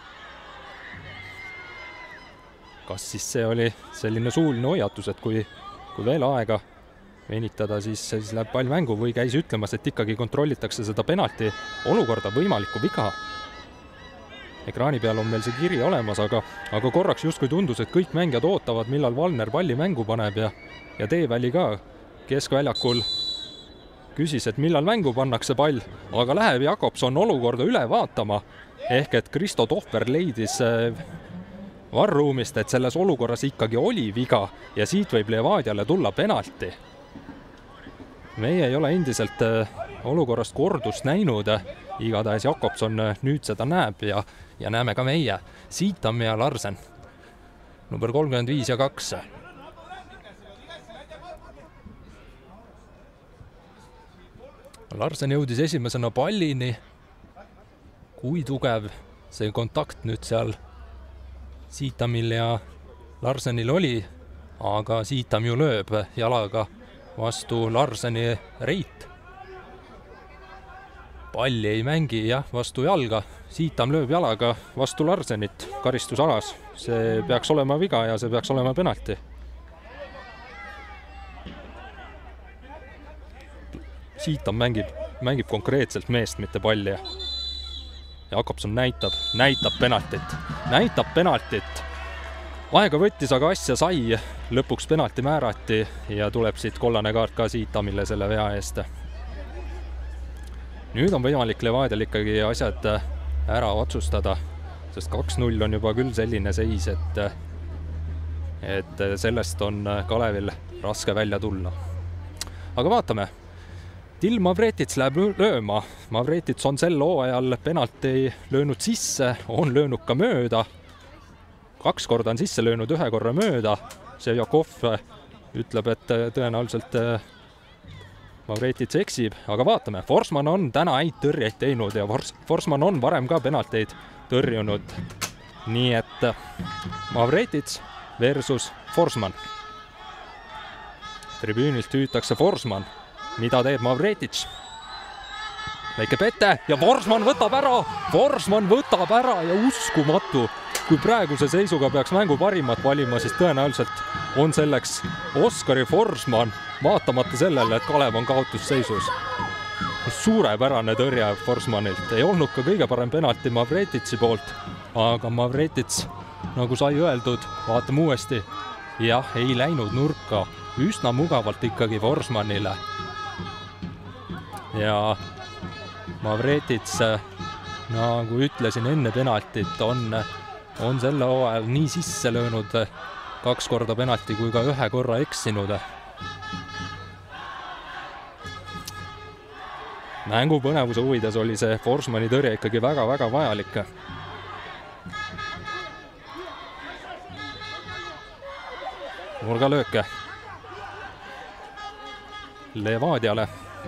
Kas siis see oli selline suuline hoiatus, et kui veel aega venitada, siis läheb pall mängu või käis ütlemas, et ikkagi kontrollitakse seda penalti olukorda, võimalikku viga. Ekraani peal on meil see kiri olemas, aga korraks justkui tundus, et kõik mängijad ootavad, millal Valner palli mängu paneb ja Teeväli ka keskväljakul küsis, et millal mängu pannakse pall, aga läheb Jakobson olukorda üle vaatama. Ehk et Kristo Tohver leidis varruumist, et selles olukorras ikkagi oli viga ja siit võib Levadiale tulla penalti. Meie ei ole endiselt olukorrast kordust näinud, igatahes Jakobson nüüd seda näeb ja näeme ka meie. Siitam ja Larsen, number 35 ja 2. Larsen jõudis esimesena pallini. Kui tugev see kontakt nüüd seal Siitamil ja Larsenil oli, aga Siitam ju lööb jalaga vastu Larseni reit. Palli ei mängi, jah, vastu jalga. Siitam lööb jalaga vastu Larsenit karistusalas. See peaks olema viga ja see peaks olema penalti. Siitam mängib konkreetselt meest, mitte palli. Jakobson näitab penaltit. Aega võttis, aga asja sai. Lõpuks penalti määrati ja tuleb siit kollane kaart ka Siitamile selle vea eest. Nüüd on võimalik Levadial ikkagi asjad ära otsustada, sest 2-0 on juba küll selline seis, et sellest on Kalevil raske välja tulla. Aga vaatame. Till Mavretits läheb lööma. Mavretits on sel hooajal penalti löönud sisse, on löönud ka mööda. 2 korda on sisse löönud, 1 korra mööda. See Jakov ütleb, et tõenäoliselt Mavretits eksib, aga vaatame. Forsman on täna häid tõrjeid teinud ja Forsman on varem ka penalteid tõrjunud. Nii et Mavretits versus Forsman. Tribüünilt hüütakse Forsman. Mida teeb Mavretits? Väike pette ja Forsman võtab ära ja uskumatu. Kui praeguse seisuga peaks mängu parimat valima, siis tõenäoliselt on selleks Oskari Forsman, vaatamata sellele, et Kalev on kaotusseisus. Suurepärane tõrje Forsmanilt. Ei olnud ka kõige parem penalti Mavretitsi poolt, aga Mavretits, nagu sai öeldud, vaatame uuesti. Jah, ei läinud nurka, üsna mugavalt ikkagi Forsmanile. Ja Mavretits, nagu ütlesin enne penaltit, on selle hooajal nii sisse löönud 2 korda penalti kui ka 1 korra eksinud. Mängu põnevuse huvides oli see Forsmani tõrje ikkagi väga-väga vajalik. Nurgalööke Levadiale.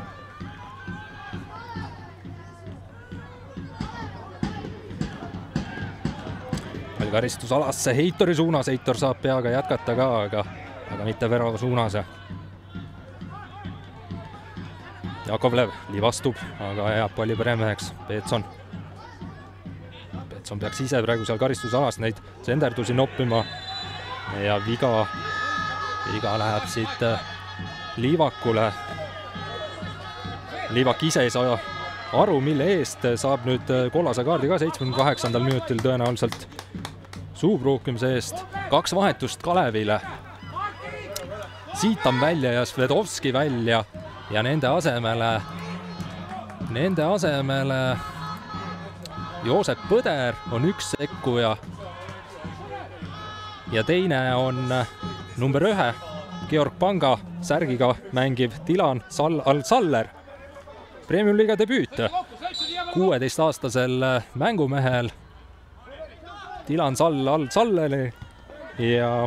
Karistusalasse Heitori suunas, Heitor saab peaga jätkata ka, aga mitte värava suunas. Jakovlev livastub, aga jääb palli peremeheks. Peetson peaks ise praegu seal karistusalas neid senderdusi noppima ja viga läheb siit Liivakule. Liivak ise ei saa aru, mille eest saab nüüd kollase kaardi ka 78. minutil tõenäoliselt suupruukimise eest. 2 vahetust Kalevile. Siitam välja ja Svedovski välja ja nende asemele Joosep Põder on 1 sekkuja ja teine on number 1 Georg Panga särgiga mängiv Dilan Al-Saller. Premium-liiga debüüt 16-aastasel mängumehel Dilan Al-Salleri ja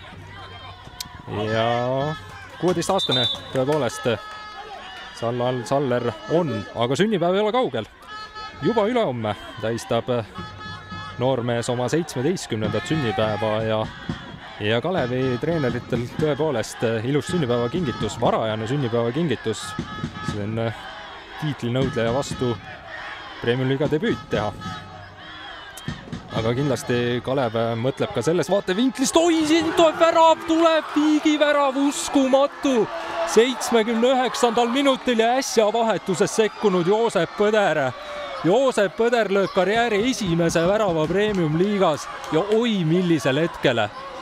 16-aastane tõepoolest Al-Saller on, aga sünnipäev ei ole kaugel. Juba ülehomme tähistab noormees oma 17. sünnipäeva ja Kalevi treeneritel tõepoolest ilus sünnipäevakingitus, varajane sünnipäevakingitus. See on tiitlinõudleja vastu Premium-liiga debüüt teha. Aga kindlasti Kalev mõtleb ka selles vaatevinklist. Oi, siin tuleb viigivärav, uskumatu. 79. minutil ja äsja vahetuses sekkunud Joosep Põder. Joosep Põder lööb karjääri esimese värava Premium-liigas ja oi millisel hetkel.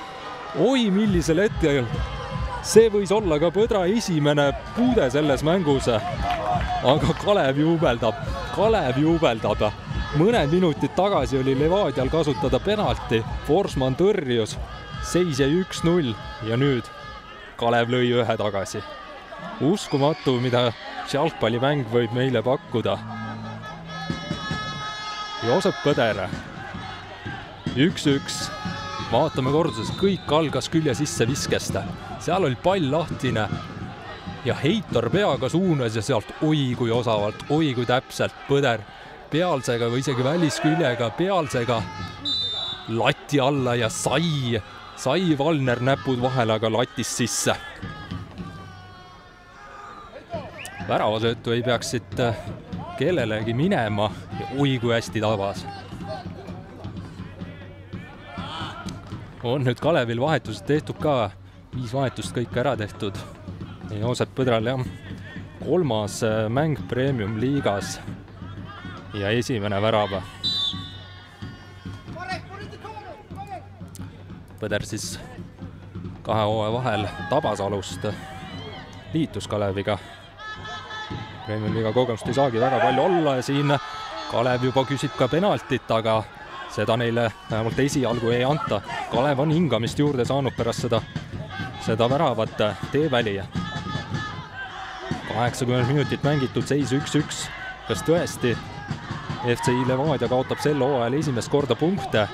See võis olla ka Põdra esimene puude selles mängus. Aga Kalev juubeldab. Mõned minutid tagasi oli Levadial kasutada penalti, Forsman tõrjus, seis jäi 1-0 ja nüüd Kalev lõi 1 tagasi. Uskumatu, mida jalgpallimäng võib meile pakkuda. Joosep Põder, 1-1, vaatame korduses, kõik algas külje sisse viskest. Seal oli pall lahtine ja Heitor peaga suunas ja sealt oi kui osavalt, oi kui täpselt Põder pealsega või isegi välisküljega pealsega lati alla ja sai Valner näpud vahele, aga latist sisse. Väravasöötu ei peaks siit kellelegi minema ja oi kui hästi tabas. On nüüd Kalevil vahetused tehtud ka, 5 vahetust kõik ära tehtud. Joosep Põdral jah, 3. mäng Premium-liigas ja esimene värav. Põder siis 2 hooaja vahel Tabasalust liitus Kaleviga. Premium-liiga kogemust ei saagi väga palju olla ja siin Kalev juba küsib ka penaltit, aga seda neile vähemalt esialgu ei anta. Kalev on hingamist juurde saanud pärast seda väravat Teeväli. 80 minutit mängitud, seis 1-1. Kas tõesti FCI Levadia kaotab sel hooajal esimest korda punkte?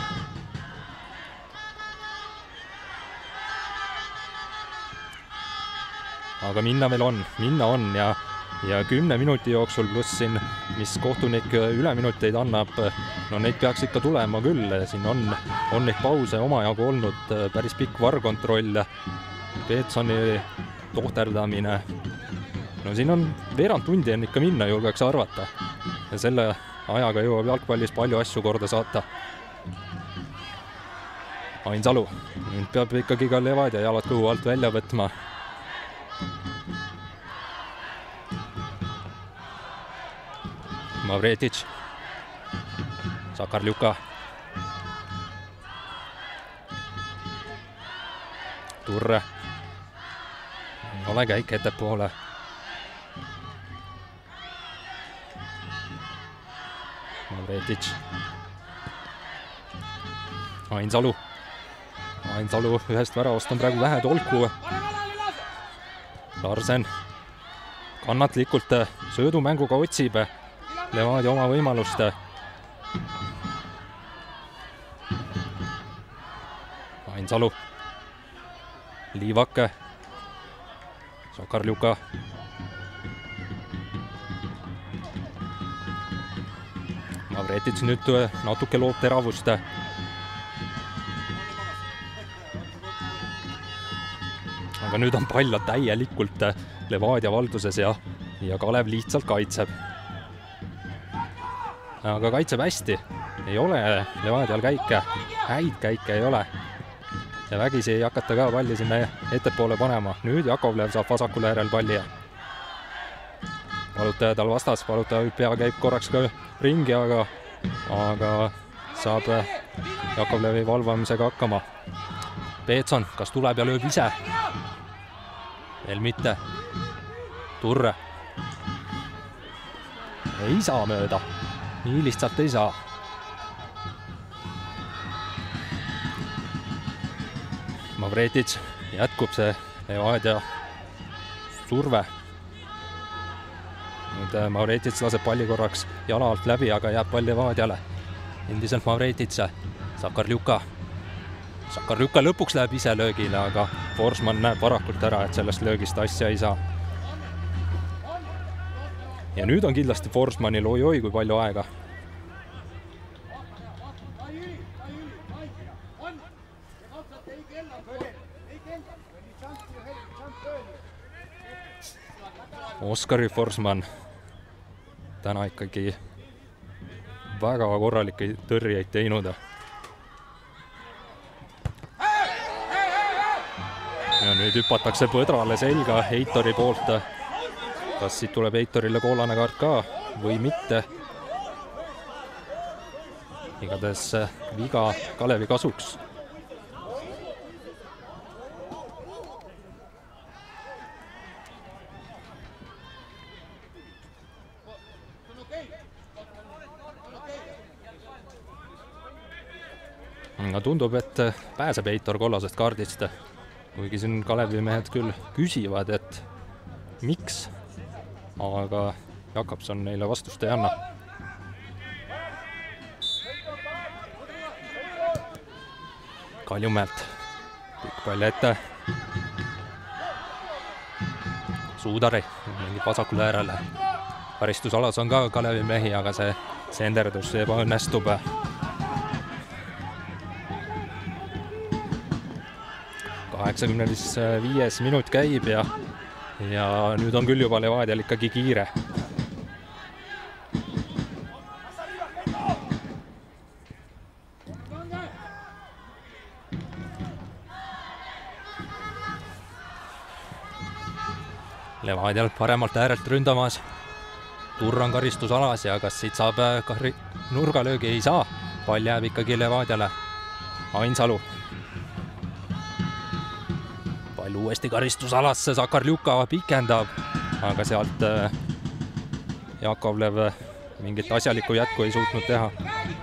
Aga minna veel on ja 10 minuti jooksul pluss siin, mis kohtunik üleminuteid annab, no neid peaks ikka tulema küll. Siin on neid pause omajagu olnud, päris pikk varkontroll, Peetsoni tohterdamine. No siin on veerand tundi on ikka minna, julgeks arvata. Ja selle ajaga jõuab jalgpallis palju asju korda saata. Ainsalu, nüüd peab ikkagi ka Levadia jalad kõhu alt välja võtma. Mavretic, Sakarljuka, Turre, ei ole käik ettepoole. Mavretic, Ainsalu ühest väravast on praegu vähe tolku. Larsen kannatlikult söödumänguga otsib Levadia oma võimalust. Ainsalu, Liivake, Sakarljuka, Mavretic nüüd natuke loob teravust. Aga nüüd on pall täielikult Levadia valduses ja Kalev lihtsalt kaitseb. Aga kaitseb hästi. Ei ole Levadial käike, häid käike ei ole. Ja vägisi ei hakata ka palli sinna ettepoole panema. Nüüd Jakovlev saab vasakule järel palli. Valutaja tal vastas, valutaja pea käib korraks ka ringi, aga saab Jakovlevi valvamisega hakkama. Peetson, kas tuleb ja lööb ise? Veel mitte. Turre. Ei saa mööda. Nii lihtsalt ei saa. Mavretic jätkub see Levadia surve. Nüüd Mavretic laseb palli korraks jala alt läbi, aga jääb pall Levadiale. Endiselt Mavretic, Sakarljuka. Sakarljuka lõpuks läheb ise löögile, aga Forsman näeb varakult ära, et sellest löögist asja ei saa. Ja nüüd on kindlasti Forsmanil oi-oi kui palju aega. Oskari Forsman täna ikkagi väga korralikke tõrjeid teinud. Ja nüüd hüpatakse Põdrale selga Heitori poolt. Kas siit tuleb Heitorile koolane kaart ka või mitte? Igatahes viga Kalevi kasuks. Aga tundub, et pääseb Heitor kollasest kaardist, kuigi siin Kalevi mehed küll küsivad, et miks, aga Jakobson neile vastust ei anna. Kaljumäelt pikk pall ette. Suudari mingid vasakule äärele. Karistusalas on ka Kalevi mehi, aga see senderdus ebaõnnestub. Kaheksakümnelis 5 minut käib ja nüüd on küll juba Levadial ikkagi kiire. Levadial paremalt äärelt ründamas. Turr on karistusalas ja kas siit saab nurgalöögi? Ei saa. Pall jääb ikkagi Levadiale. Ainsalu pall uuesti karistusalasse, Sakarljuka pikendab, aga sealt Jakovlev mingit asjalikku jätku ei suutnud teha.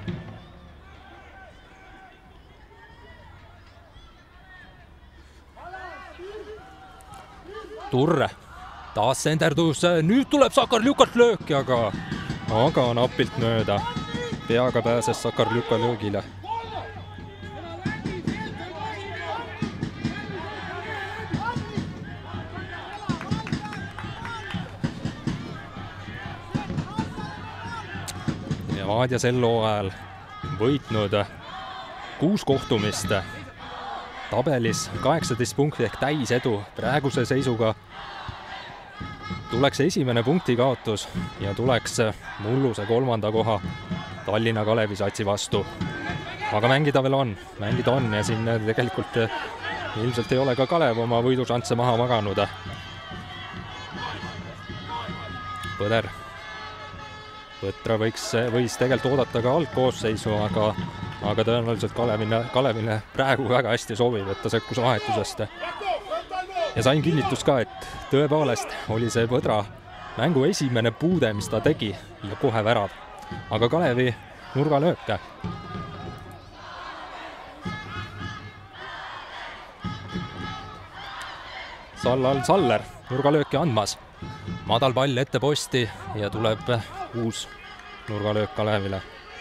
Turre, taas senderdus, nüüd tuleb Sakarljukalt lööki, aga napilt mööda. Peaga pääses Sakarljuka löögile. Levadia sel hooajal võitnud 6 kohtumist. Tabelis 18 punkti ehk täisedu. Praeguse seisuga tuleks esimene punkti kaotus ja tuleks mulluse 3. koha Tallinna Kalevi satsi vastu. Aga mängida veel on, ja siin tegelikult ilmselt ei ole ka Kalev oma võidušansse maha maganud. Põder. Põtra võis tegelikult oodata ka algkoosseisu, aga tõenäoliselt Kalevile praegu väga hästi sobib, et ta sekkus vahetusest. Ja sain kinnitust ka, et tõepoolest oli see Põdra mängu esimene puude, mis ta tegi ja kohe värav. Aga Kalevi nurgalööke. Saller nurgalööki andmas. Madal pall ette posti ja tuleb uus nurgalöök Kalevile.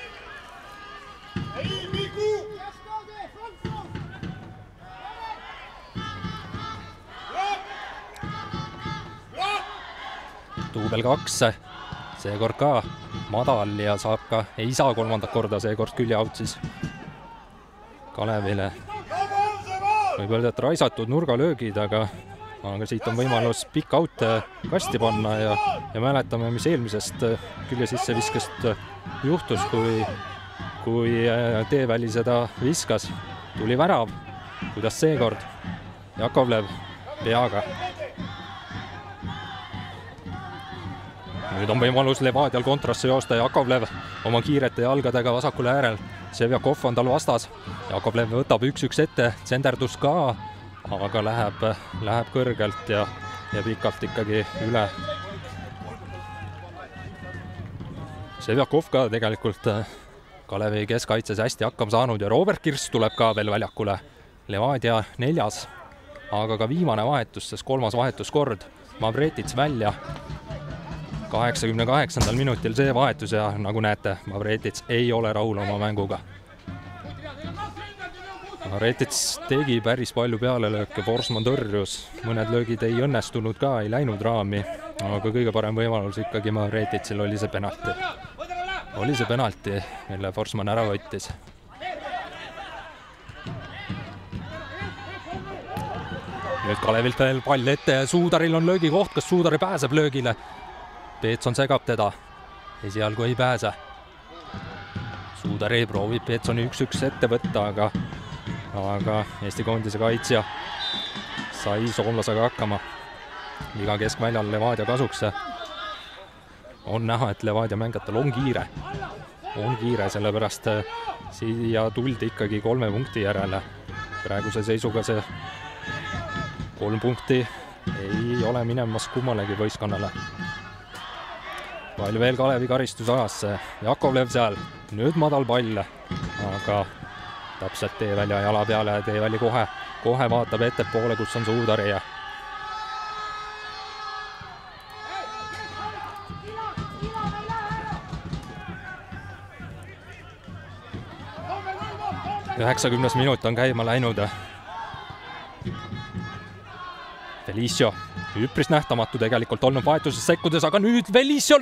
Duubel 2, seekord ka madal ja ei saa 3. korda, seekord küljeaut siis Kalevile. Võib öelda, et raisatud nurgalöögid, aga siit on võimalus pikk out kasti panna ja mäletame, mis eelmisest külje sisse viskast juhtus, kui Teeväli seda viskas. Tuli värav, kuidas seekord Jakovlev peaga. Nüüd on võimalus Levadial kontrasse joosta, Jakovlev oma kiirete jalgadega vasakule äärel. Sevjakov on tal vastas. Jakovlev võtab 1-1 ette, tsenderdus ka, aga läheb kõrgelt ja pikalt ikkagi üle. Sevjakov ka tegelikult Kalevi keskkaitses hästi hakkama saanud ja Robert Kirss tuleb ka veel väljakule. Levadia 4., aga ka viimane vahetus, sest 3. vahetuskord. Mavretits välja 88. minutil see vahetus ja nagu näete, Mavretits ei ole rahul oma mänguga. Mavretits tegi päris palju pealelööke, Forsman tõrjus, mõned löögid ei õnnestunud ka, ei läinud raami, aga kõige parem võimalus ikkagi Mavretitsil oli see penalti. Mille Forsman ära võttis. Nüüd Kalevilt veel pall ette ja Suudaril on löögi koht, kas Suudari pääseb löögile? Peetson segab teda, esialgu ei pääse. Suudari proovib Peetsoni 1-1 ette võtta, aga Eesti koondise kaitsja sai soomlasega hakkama. Iga keskväljal Levadia kasuks. On näha, et Levadia mängatal on kiire. Sellepärast siia tuldi ikkagi 3 punkti järele. Praeguse seisuga see 3 punkti ei ole minemas kummalegi võistkonnale. Pall veel Kalevi karistusalasse, Jakovlev seal, nüüd madal pall, aga täpselt Teevälja jala peale ja Teeväli kohe vaatab ettepoole, kus on Suudari ja 90. minut on käima läinud. Felicio, üpris nähtamatu tegelikult olnud vahetuses sekkudes, aga nüüd Felicio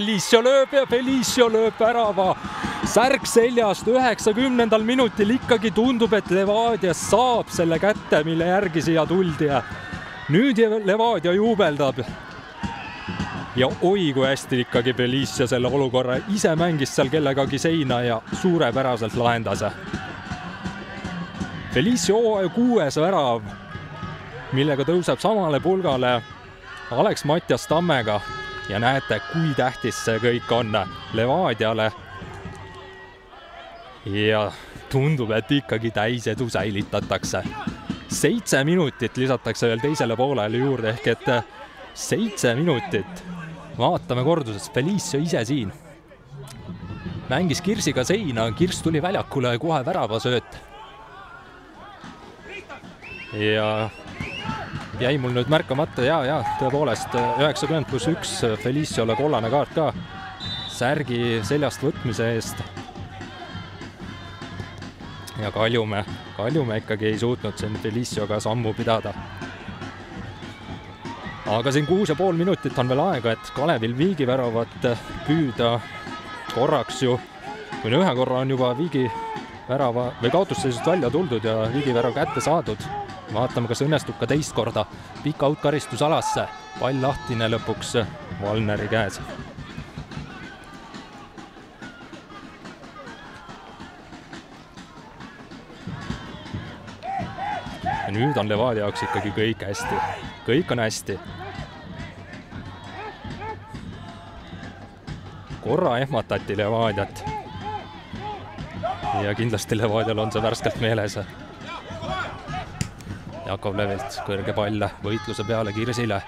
lööb värava. Särk seljast 90. minutil ikkagi tundub, et Levadia saab selle kätte, mille järgi siia tuldi ja nüüd Levadia juubeldab. Ja oi, kui hästi ikkagi Felicio selle olukorra ise mängis seal kellegagi seina ja suurepäraselt lahendas. Felicio hooaja 6. värav, millega tõuseb samale pulgale Alex Mattias Tammega ja näete, kui tähtis see kõik on Levadiale. Ja tundub, et ikkagi täisedu säilitatakse. 7 minutit lisatakse veel teisele poolele juurde, ehk et 7 minutit. Vaatame korduses, Felicio ise siin. Mängis Kirsiga seina, Kirs tuli väljakule kohe väravasööt. Ja jäi mul nüüd märkamata, ja tõepoolest 90+1 Feliciole kollane kaart ka särgi seljast võtmise eest. Ja Kaljumäe ikkagi ei suutnud siin Felicioga sammu pidada. Aga siin 6,5 minutit on veel aega, et Kalevil Viigi väravat püüda korraks ju. Kui ühe korra on juba Viigi värava või kaotusseisust välja tuldud ja Viigi värav kätte saadud. Vaatame, kas õnnestub ka teist korda. Pikk out karistusalasse. Pall lahtine lõpuks Valneri käes. Ja nüüd on Levadia jaoks ikkagi kõik hästi. Kõik on hästi. Korra ehmatati Levadiat. Ja kindlasti Levadial on see värskelt meeles. Jakovlevilt kõrge pall võitluse peale Kirsile.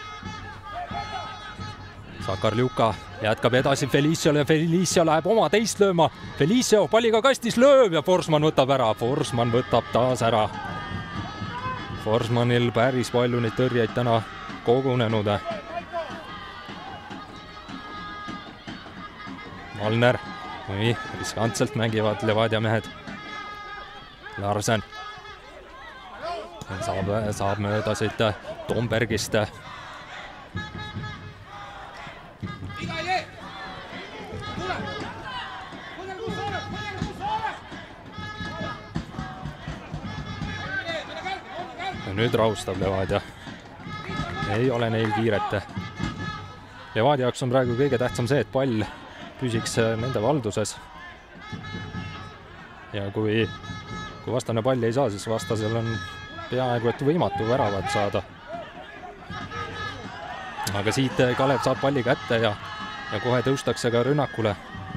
Sakarljuka jätkab edasi Feliciole ja Felicio läheb oma teist lööma. Felicio palliga kastis lööb ja Forsman võtab ära. Forsman võtab taas ära. Forsmanil päris palju neid tõrjeid täna kogunenud. Valner, riskantselt mängivad Levadia mehed. Larsen saab mööda siit Tombergist. Ja nüüd rahustab Levadia. Ei ole neil kiiret. Levadia jaoks on praegu kõige tähtsam see, et pall püsiks nende valduses. Ja kui vastane palli ei saa, siis vastasel on peaaegu et võimatu väravat saada. Aga siit Kalev saab palli kätte ja kohe tõustakse ka rünnakule.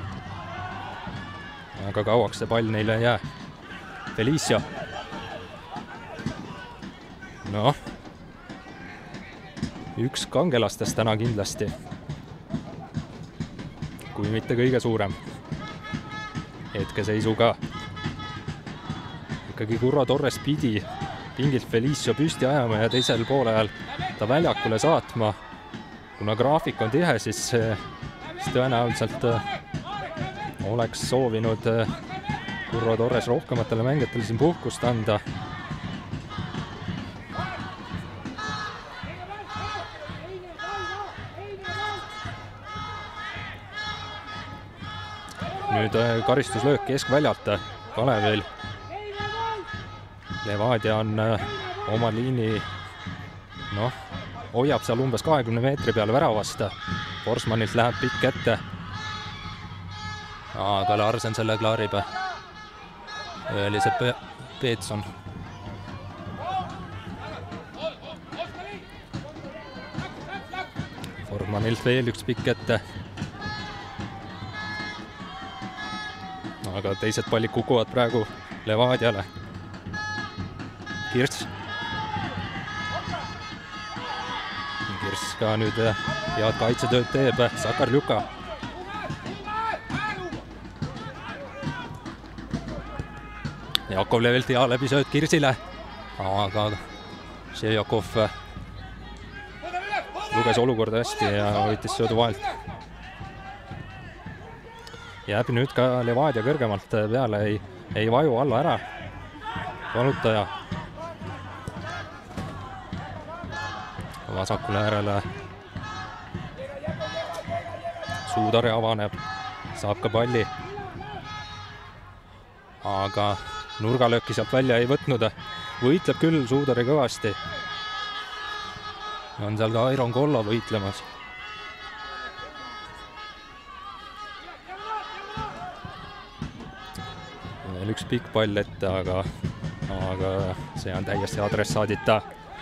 Aga kauaks see pall neile ei jää. Felicio. Noh, üks kangelastest täna kindlasti. Kui mitte kõige suurem. Hetkeseisuga. Ikkagi Curro Torres pidi pingilt Felicio püsti ajama ja teisel poolel ta väljakule saatma. Kuna graafik on tihe, siis tõenäoliselt oleks soovinud Curro Torres rohkematele mängijatele siin puhkust anda. Nüüd karistuslöök keskväljalt Kalevil. Levadia on oma liini, hoiab seal umbes 20 meetri peale väravast. Forsmanilt läheb pikk ette. Aga Larsen selle klaarib. Oli see Peetson. Forsmanilt veel üks pikk ette. Aga teised pallid kukuvad praegu Levadiale. Kirs ka nüüd head kaitsetööd teeb Sakarljuka. Jakovlevilt hea läbisööt Kirsile, aga Šejakov luges olukorda hästi ja võitis söödu vahelt. Jääb nüüd ka Levadia kõrgemalt peale, ei vaju alla ära. Valutaja vasakule äärele. Suudari avaneb, saab ka palli. Aga nurgalööki sealt välja ei võtnud. Võitleb küll Suudari kõvasti. On seal ka Iron Kollo võitlemas. Veel üks pikk pall ette, aga see on täiesti adressaadita.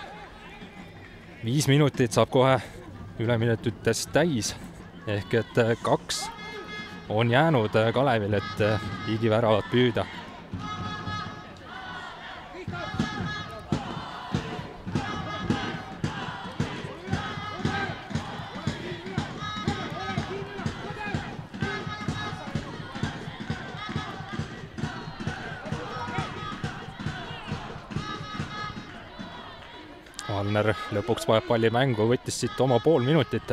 5 minutit saab kohe üleminutitest täis, ehk et 2 on jäänud Kalevil, et Viigi väravat püüda. Valner lõpuks vajab palli mängu, võttis siit oma pool minutit.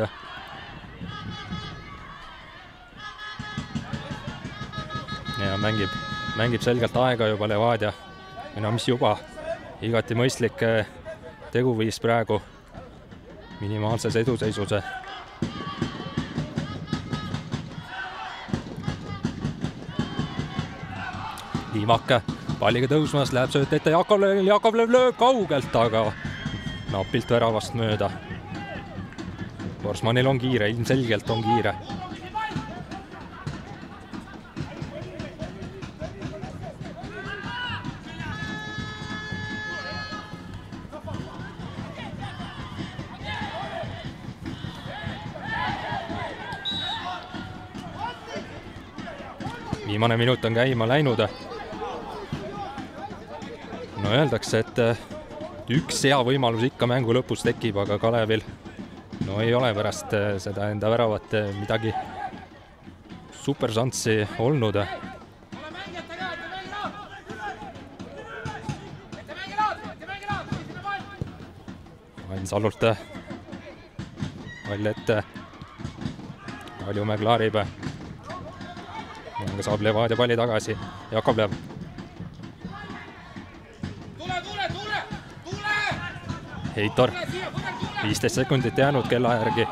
Ja mängib selgelt aega juba Levadia. Mis juba igati mõistlik teguviis praegu minimaalses eduseisuse. Liimak palliga tõusmas, läheb sööt ette Jakovlev lööb kaugelt, aga napilt väravast mööda. Korsmanil on kiire, ilmselgelt on kiire. Viimane minut on käima läinud. No öeldakse, et üks hea võimalus ikka mängu lõpus tekib, aga Kalevil ei ole pärast seda enda väravat midagi superšanssi olnud. Ain Sallult pall ette. Kaljumäe klaarib. Saab Levadia palli tagasi. Jakovlev. Heitor. 15 sekundit jäänud kella järgi.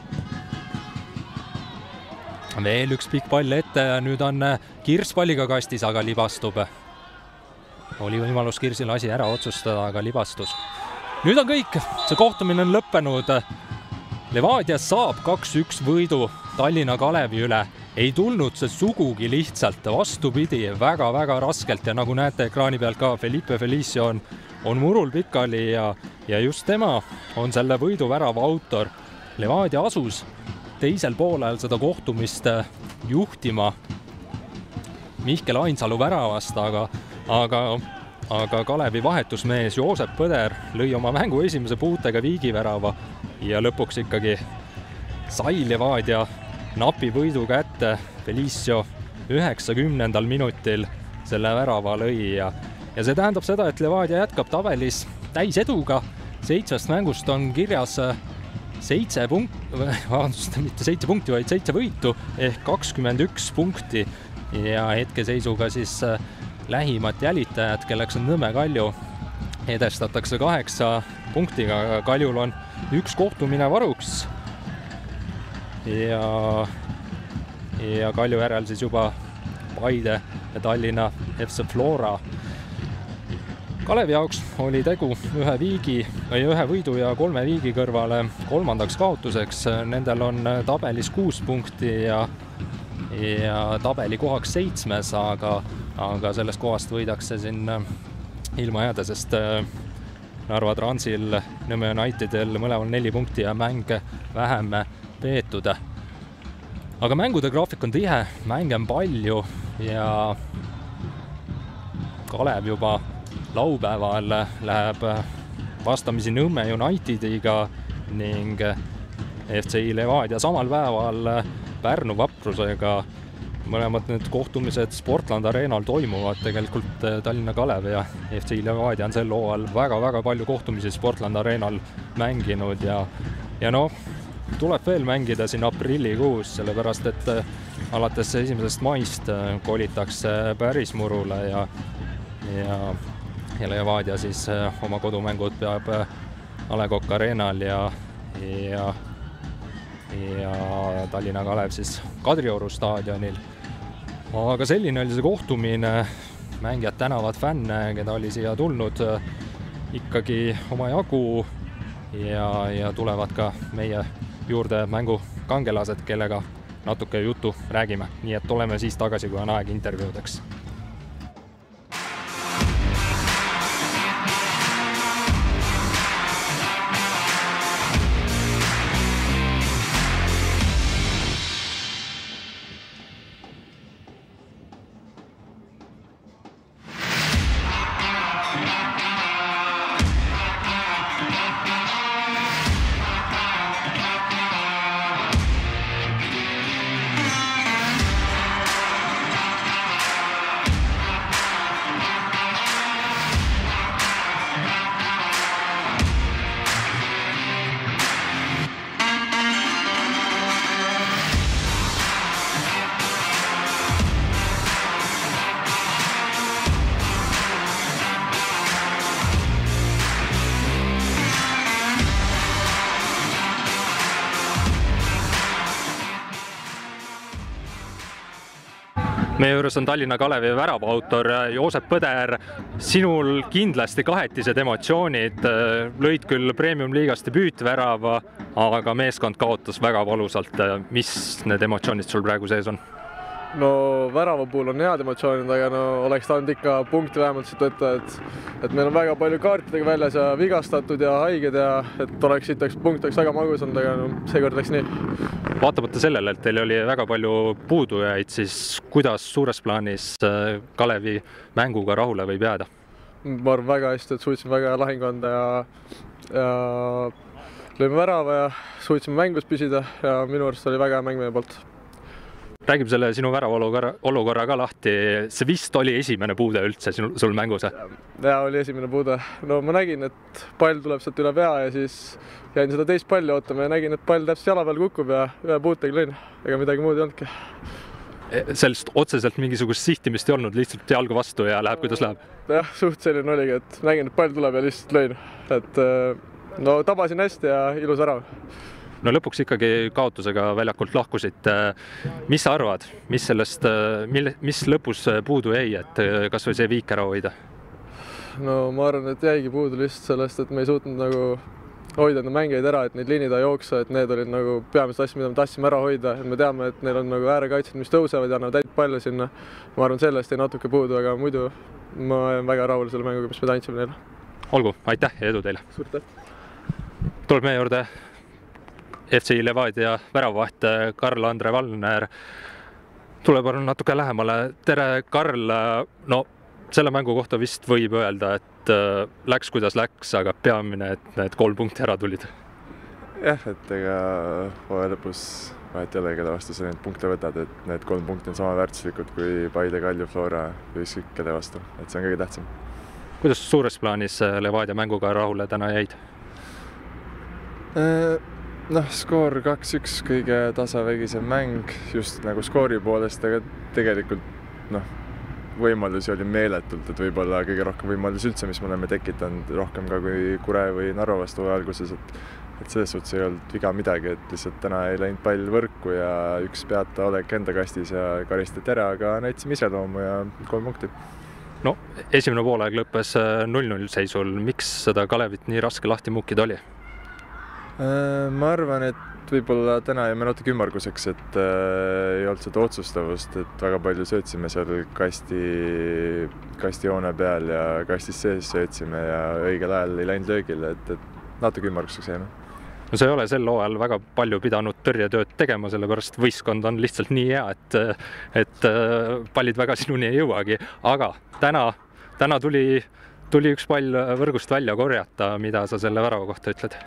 Veel üks pikk pall ette ja nüüd on Kirs palliga kastis, aga libastub. Oli võimalus Kirsil asi ära otsustada, aga libastus. Nüüd on kõik. See kohtumine on lõppenud. Levadia saab 2-1 võidu Tallinna Kalevi üle. Ei tulnud see sugugi lihtsalt, vastupidi väga-väga raskelt ja nagu näete ekraani pealt ka, Felipe Felicio on murul pikali ja just tema on selle võiduvärava autor. Levadia asus teisel poolel seda kohtumist juhtima Mihkel Ainsalu väravast, aga Kalevi vahetusmees Joosep Põder lõi oma mängu esimese puutega viigivärava ja lõpuks ikkagi sai Levadia napi võidu kätte. Felicio 90. minutil selle värava lõi ja see tähendab seda, et Levadia jätkab tabelis täis eduga. 7 mängust on kirjas 7 võitu ehk 21 punkti ja hetkeseisuga siis lähimat jälitajat, kelleks on Nõmme Kalju, edestatakse 8 punktiga. Kaljul on 1 kohtumine varuks ja Kalju järel siis juba Paide ja Tallinna FC Flora. Kalevi jaoks oli tegu 1 võidu ja 3 viigi kõrvale 3. kaotuseks. Nendel on tabelis 6 punkti ja tabeli kohaks 7, aga sellest kohast võidakse siin ilma jääda, sest Narva Transil, Nõmme Unitedil mõlemal 4 punkti ja mäng vähem peetud. Aga mängude graafik on tihe, mänge on palju ja Kalev juba laupäeval läheb vastamisi Nõmme Unitediga ning FCI Levadia samal päeval Pärnu Vaprusega. Mõlemad need kohtumised Sportland Arenal toimuvad, tegelikult Tallinna Kalev ja FCI Levadia on sel hooajal väga-väga palju kohtumisi Sportland Arenal mänginud ja tuleb veel mängida siin aprillikuus, sellepärast et alates 1. maist kolitakse Pärismurule ja Levadia siis oma kodumängud peab A. Le Coq Arenal ja Tallinna Kalev siis Kadrioru staadionil. Aga selline oli see kohtumine, mängijad tänavad fänne, keda oli siia tulnud ikkagi oma jagu ja tulevad ka meie juurde mängu kangelased, kellega natuke juttu räägime. Nii et oleme siis tagasi, kui on aeg intervjuudeks. Meie juures on Tallinna Kalevi väravautor Joosep Põder. Sinul kindlasti kahetised emotsioonid. Lõid küll Premium-liigast debüütvärava, aga meeskond kaotas väga valusalt. Mis need emotsioonid sul praegu sees on? No värava puhul on head emotsioonid, aga no oleks tahtnud ikka punkti vähemalt siit võtta, et meil on väga palju kaartidega väljas ja vigastatud ja haiged ja et oleks siit punkt oleks väga magus olnud, aga no, seekord läks nii. Vaatamata sellele, et teil oli väga palju puudujaid, siis kuidas suures plaanis Kalevi mänguga rahule võib jääda? Ma arvan väga hästi, et suutsime väga lahing anda ja lõime värava ja suutsime mängus püsida ja minu arust oli väga hea mäng meie poolt. Räägib selle sinu värava olukorra ka lahti. See vist oli esimene puude üldse sul mängus? Ja oli esimene puude. No ma nägin, et pall tuleb sealt üle pea ja siis jäin seda teist palli ootama ja nägin, et pall täpselt jala peal kukub ja ühe puutega lõin. Ega midagi muud ei olnudki. Sellest otseselt mingisugust sihtimist ei olnud, lihtsalt jalgu vastu ja läheb, kuidas läheb? Jah, suht selline oligi, et nägin, et pall tuleb ja lihtsalt lõin. Et no tabasin hästi ja ilus ära. No lõpuks ikkagi kaotusega väljakult lahkusid. Mis sa arvad, mis lõpus puudu jäi, et kas või see viik ära hoida? No ma arvan, et jäigi puudu lihtsalt sellest, et me ei suutnud nagu hoida enda mängeid ära, et neid liinida jooksa, et need olid nagu peamised asjad, mida me tahtsime ära hoida. Et me teame, et neil on nagu äärekaitsed, mis tõusevad ja annavad täit palle sinna. Ma arvan, sellest ei natuke puudu, aga muidu ma olen väga rahul selle mänguga, mis me tantsime neile. Olgu, aitäh ja edu teile! Suurt täht! Tuleb meie juurde FC Levadia väravavaht Karl-Andre Valner. Tuleb natuke lähemale. Tere, Karl! No, selle mängu kohta vist võib öelda, et läks kuidas läks, aga peamine, et need 3 punkti ära tulid. Jah, et ega hooaja lõpus vahet ei ole, kelle vastu sa neid punkte võtad, et need 3 punkti on sama väärtuslikud kui Paide, Kalju, Flora või ükskõik kelle vastu. Et see on kõige tähtsam. Kuidas suures plaanis Levadia mänguga rahule täna jäid? Noh, skoor 2-1, kõige tasavägisem mäng just nagu skoori poolest, aga tegelikult võimalusi oli meeletult, et võib-olla kõige rohkem võimalusi üldse, mis me oleme tekitanud rohkem ka kui Kure või Narva vastu alguses, et selles suhtes ei olnud viga midagi, et lihtsalt täna ei läinud pall võrku ja üks peata Olek enda kastis ja karistati ära, aga näitasime iseloomu ja 3 punkti. No, esimene poolaeg lõppes 0-0 seisul. Miks seda Kalevit nii raske lahti muukida oli? Ma arvan, et võib-olla täna jäime natuke ümmarguseks, et ei olnud seda otsustavust, et väga palju söötsime seal kasti joone peal ja kastis sees söötsime ja õigel ajal ei läinud löögile, et natuke ümmarguseks jäime. No see ei ole sel hooajal väga palju pidanud tõrjetööd tegema, sellepärast võistkond on lihtsalt nii hea, et pallid väga sinuni ei jõuagi, aga täna tuli üks pall võrgust välja korjata, mida sa selle värava kohta ütled?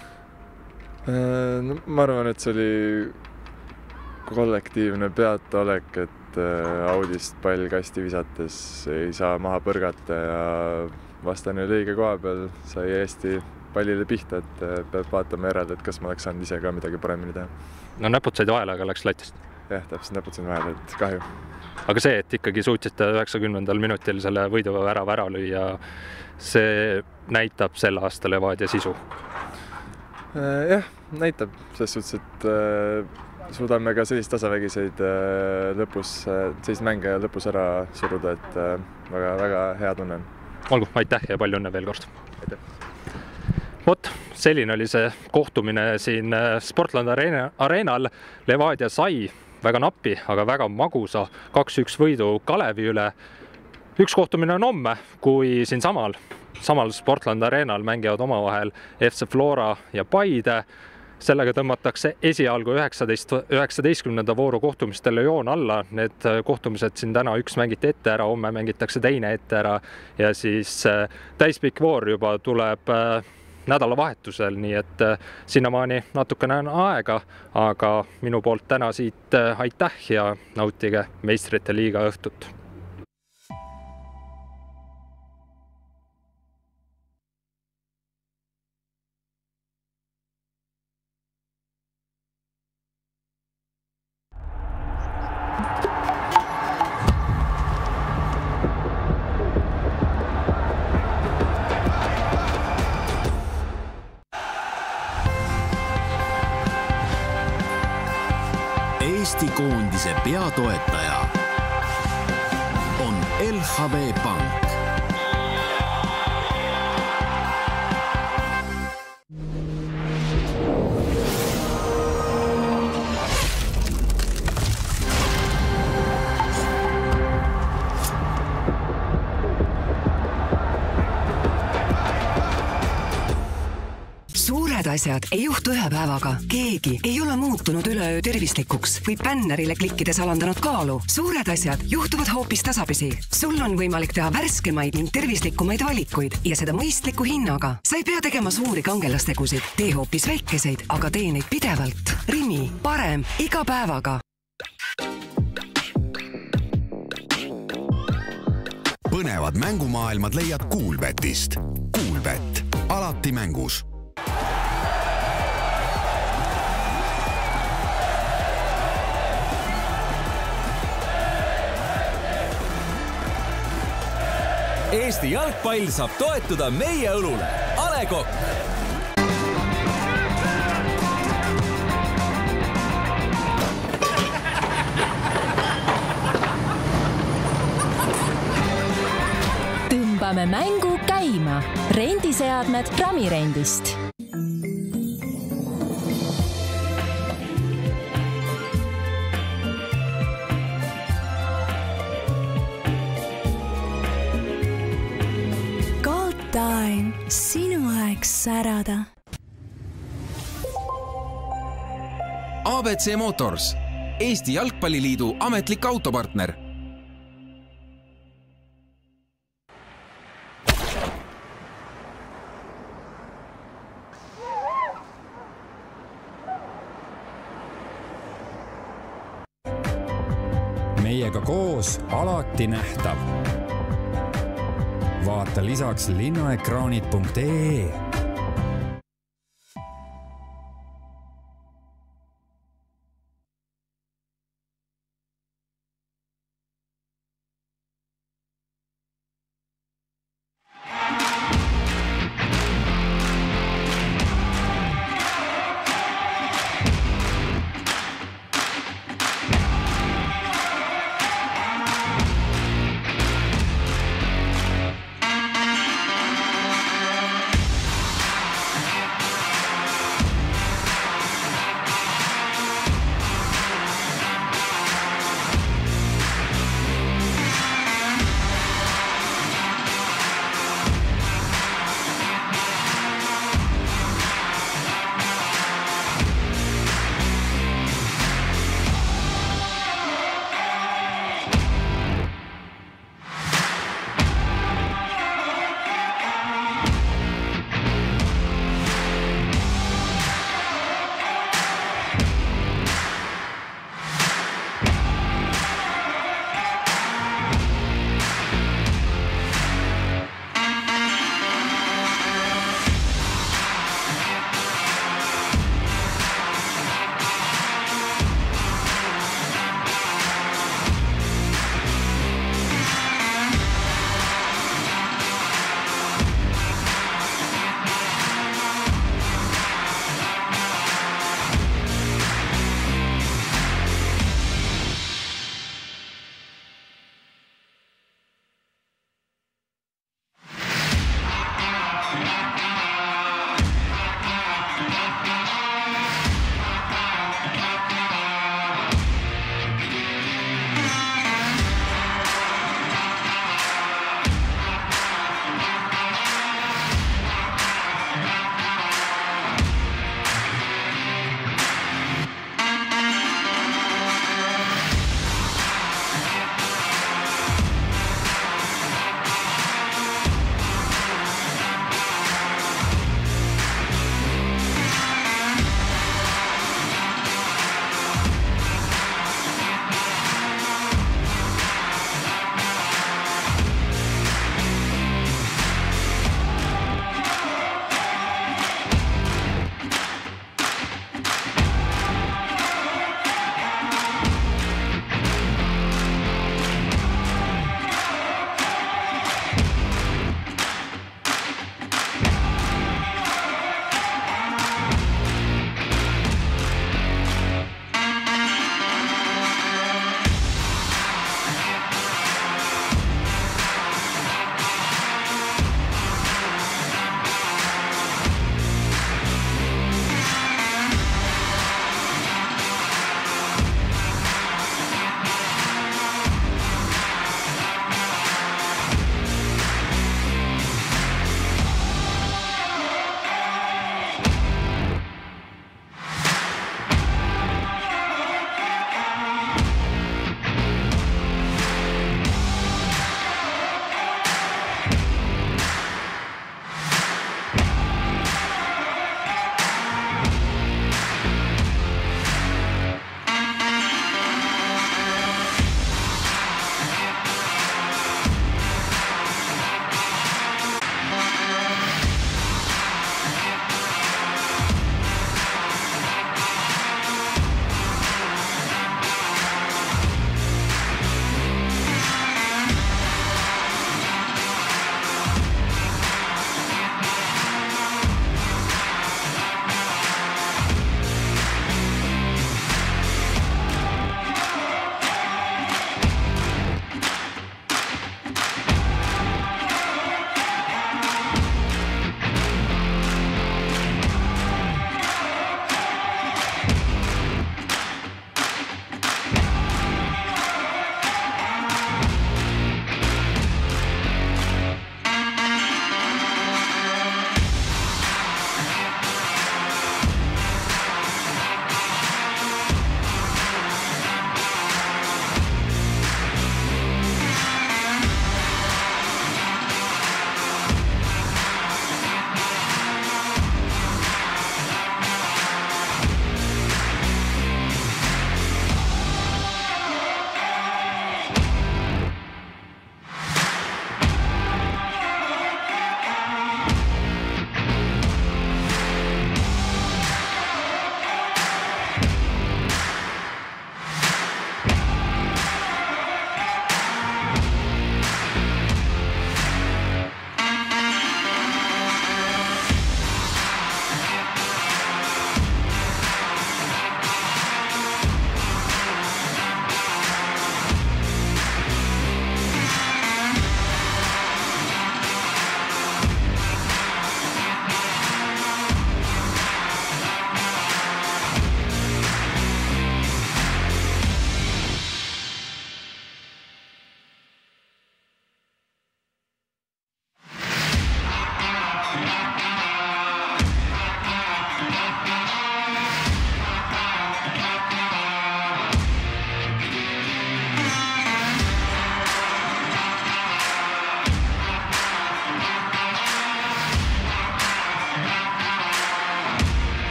No, ma arvan, et see oli kollektiivne peata Olek, et Audist pall kasti visates ei saa maha põrgata ja vastane oli õige koha peal, sai Eesti pallile pihta, et peab vaatama järele, et kas ma oleks saanud ise ka midagi paremini teha. No näpud said vahele, aga läks latist? Jah, täpselt näpud said vahele, et kahju. Aga see, et ikkagi suutsite 90. minutil selle võiduva värava ära lüüa, see näitab selle aasta Levadia sisu? Jah, näitab selles suhtes, et suudame ka sellist tasavägiseid lõpus, sellist mänge lõpus ära suruda, et väga hea tunne. Olgu, aitäh ja palju õnne veel kord. Aitäh. Vot, selline oli see kohtumine siin Sportland Arenal. Levadia sai väga napi, aga väga magusa 2-1 võidu Kalevi üle. Üks kohtumine on homme, kui siin samal Sportland Arenal mängivad omavahel FC Flora ja Paide. Sellega tõmmatakse esialgu 19. vooru kohtumistele joon alla. Need kohtumised siin täna üks mängiti ette ära, homme mängitakse teine ette ära ja siis täispikk voor juba tuleb nädalavahetusel, nii et sinnamaani natukene on aega, aga minu poolt täna siit aitäh ja nautige Meistrite liiga õhtut. Eesti koondise peatoetaja LHV Pank. Suured asjad ei juhtu ühe päevaga. Keegi ei ole muutunud üleöö tervislikuks või bännerile klikkides alandanud kaalu. Suured asjad juhtuvad hoopis tasapisi. Sul on võimalik teha värskemaid ning tervislikumaid valikuid ja seda mõistliku hinnaga. Sa ei pea tegema suuri kangelastegusid. Tee hoopis väikeseid, aga tee neid pidevalt. Rimi, parem iga päevaga. Põnevad mängumaailmad leiad Kuulbetist. Kuulbett, alati mängus. Eesti jalgpall saab toetuda meie õlule. A Le Coq. Tõmbame mängu käima. Rendiseadmed Pramirendist. Time, sinu aeg särada. ABC Motors, Eesti Jalgpalliliidu ametlik autopartner. Meiega koos alati nähtav. Vaata lisaks linnaekraanid.ee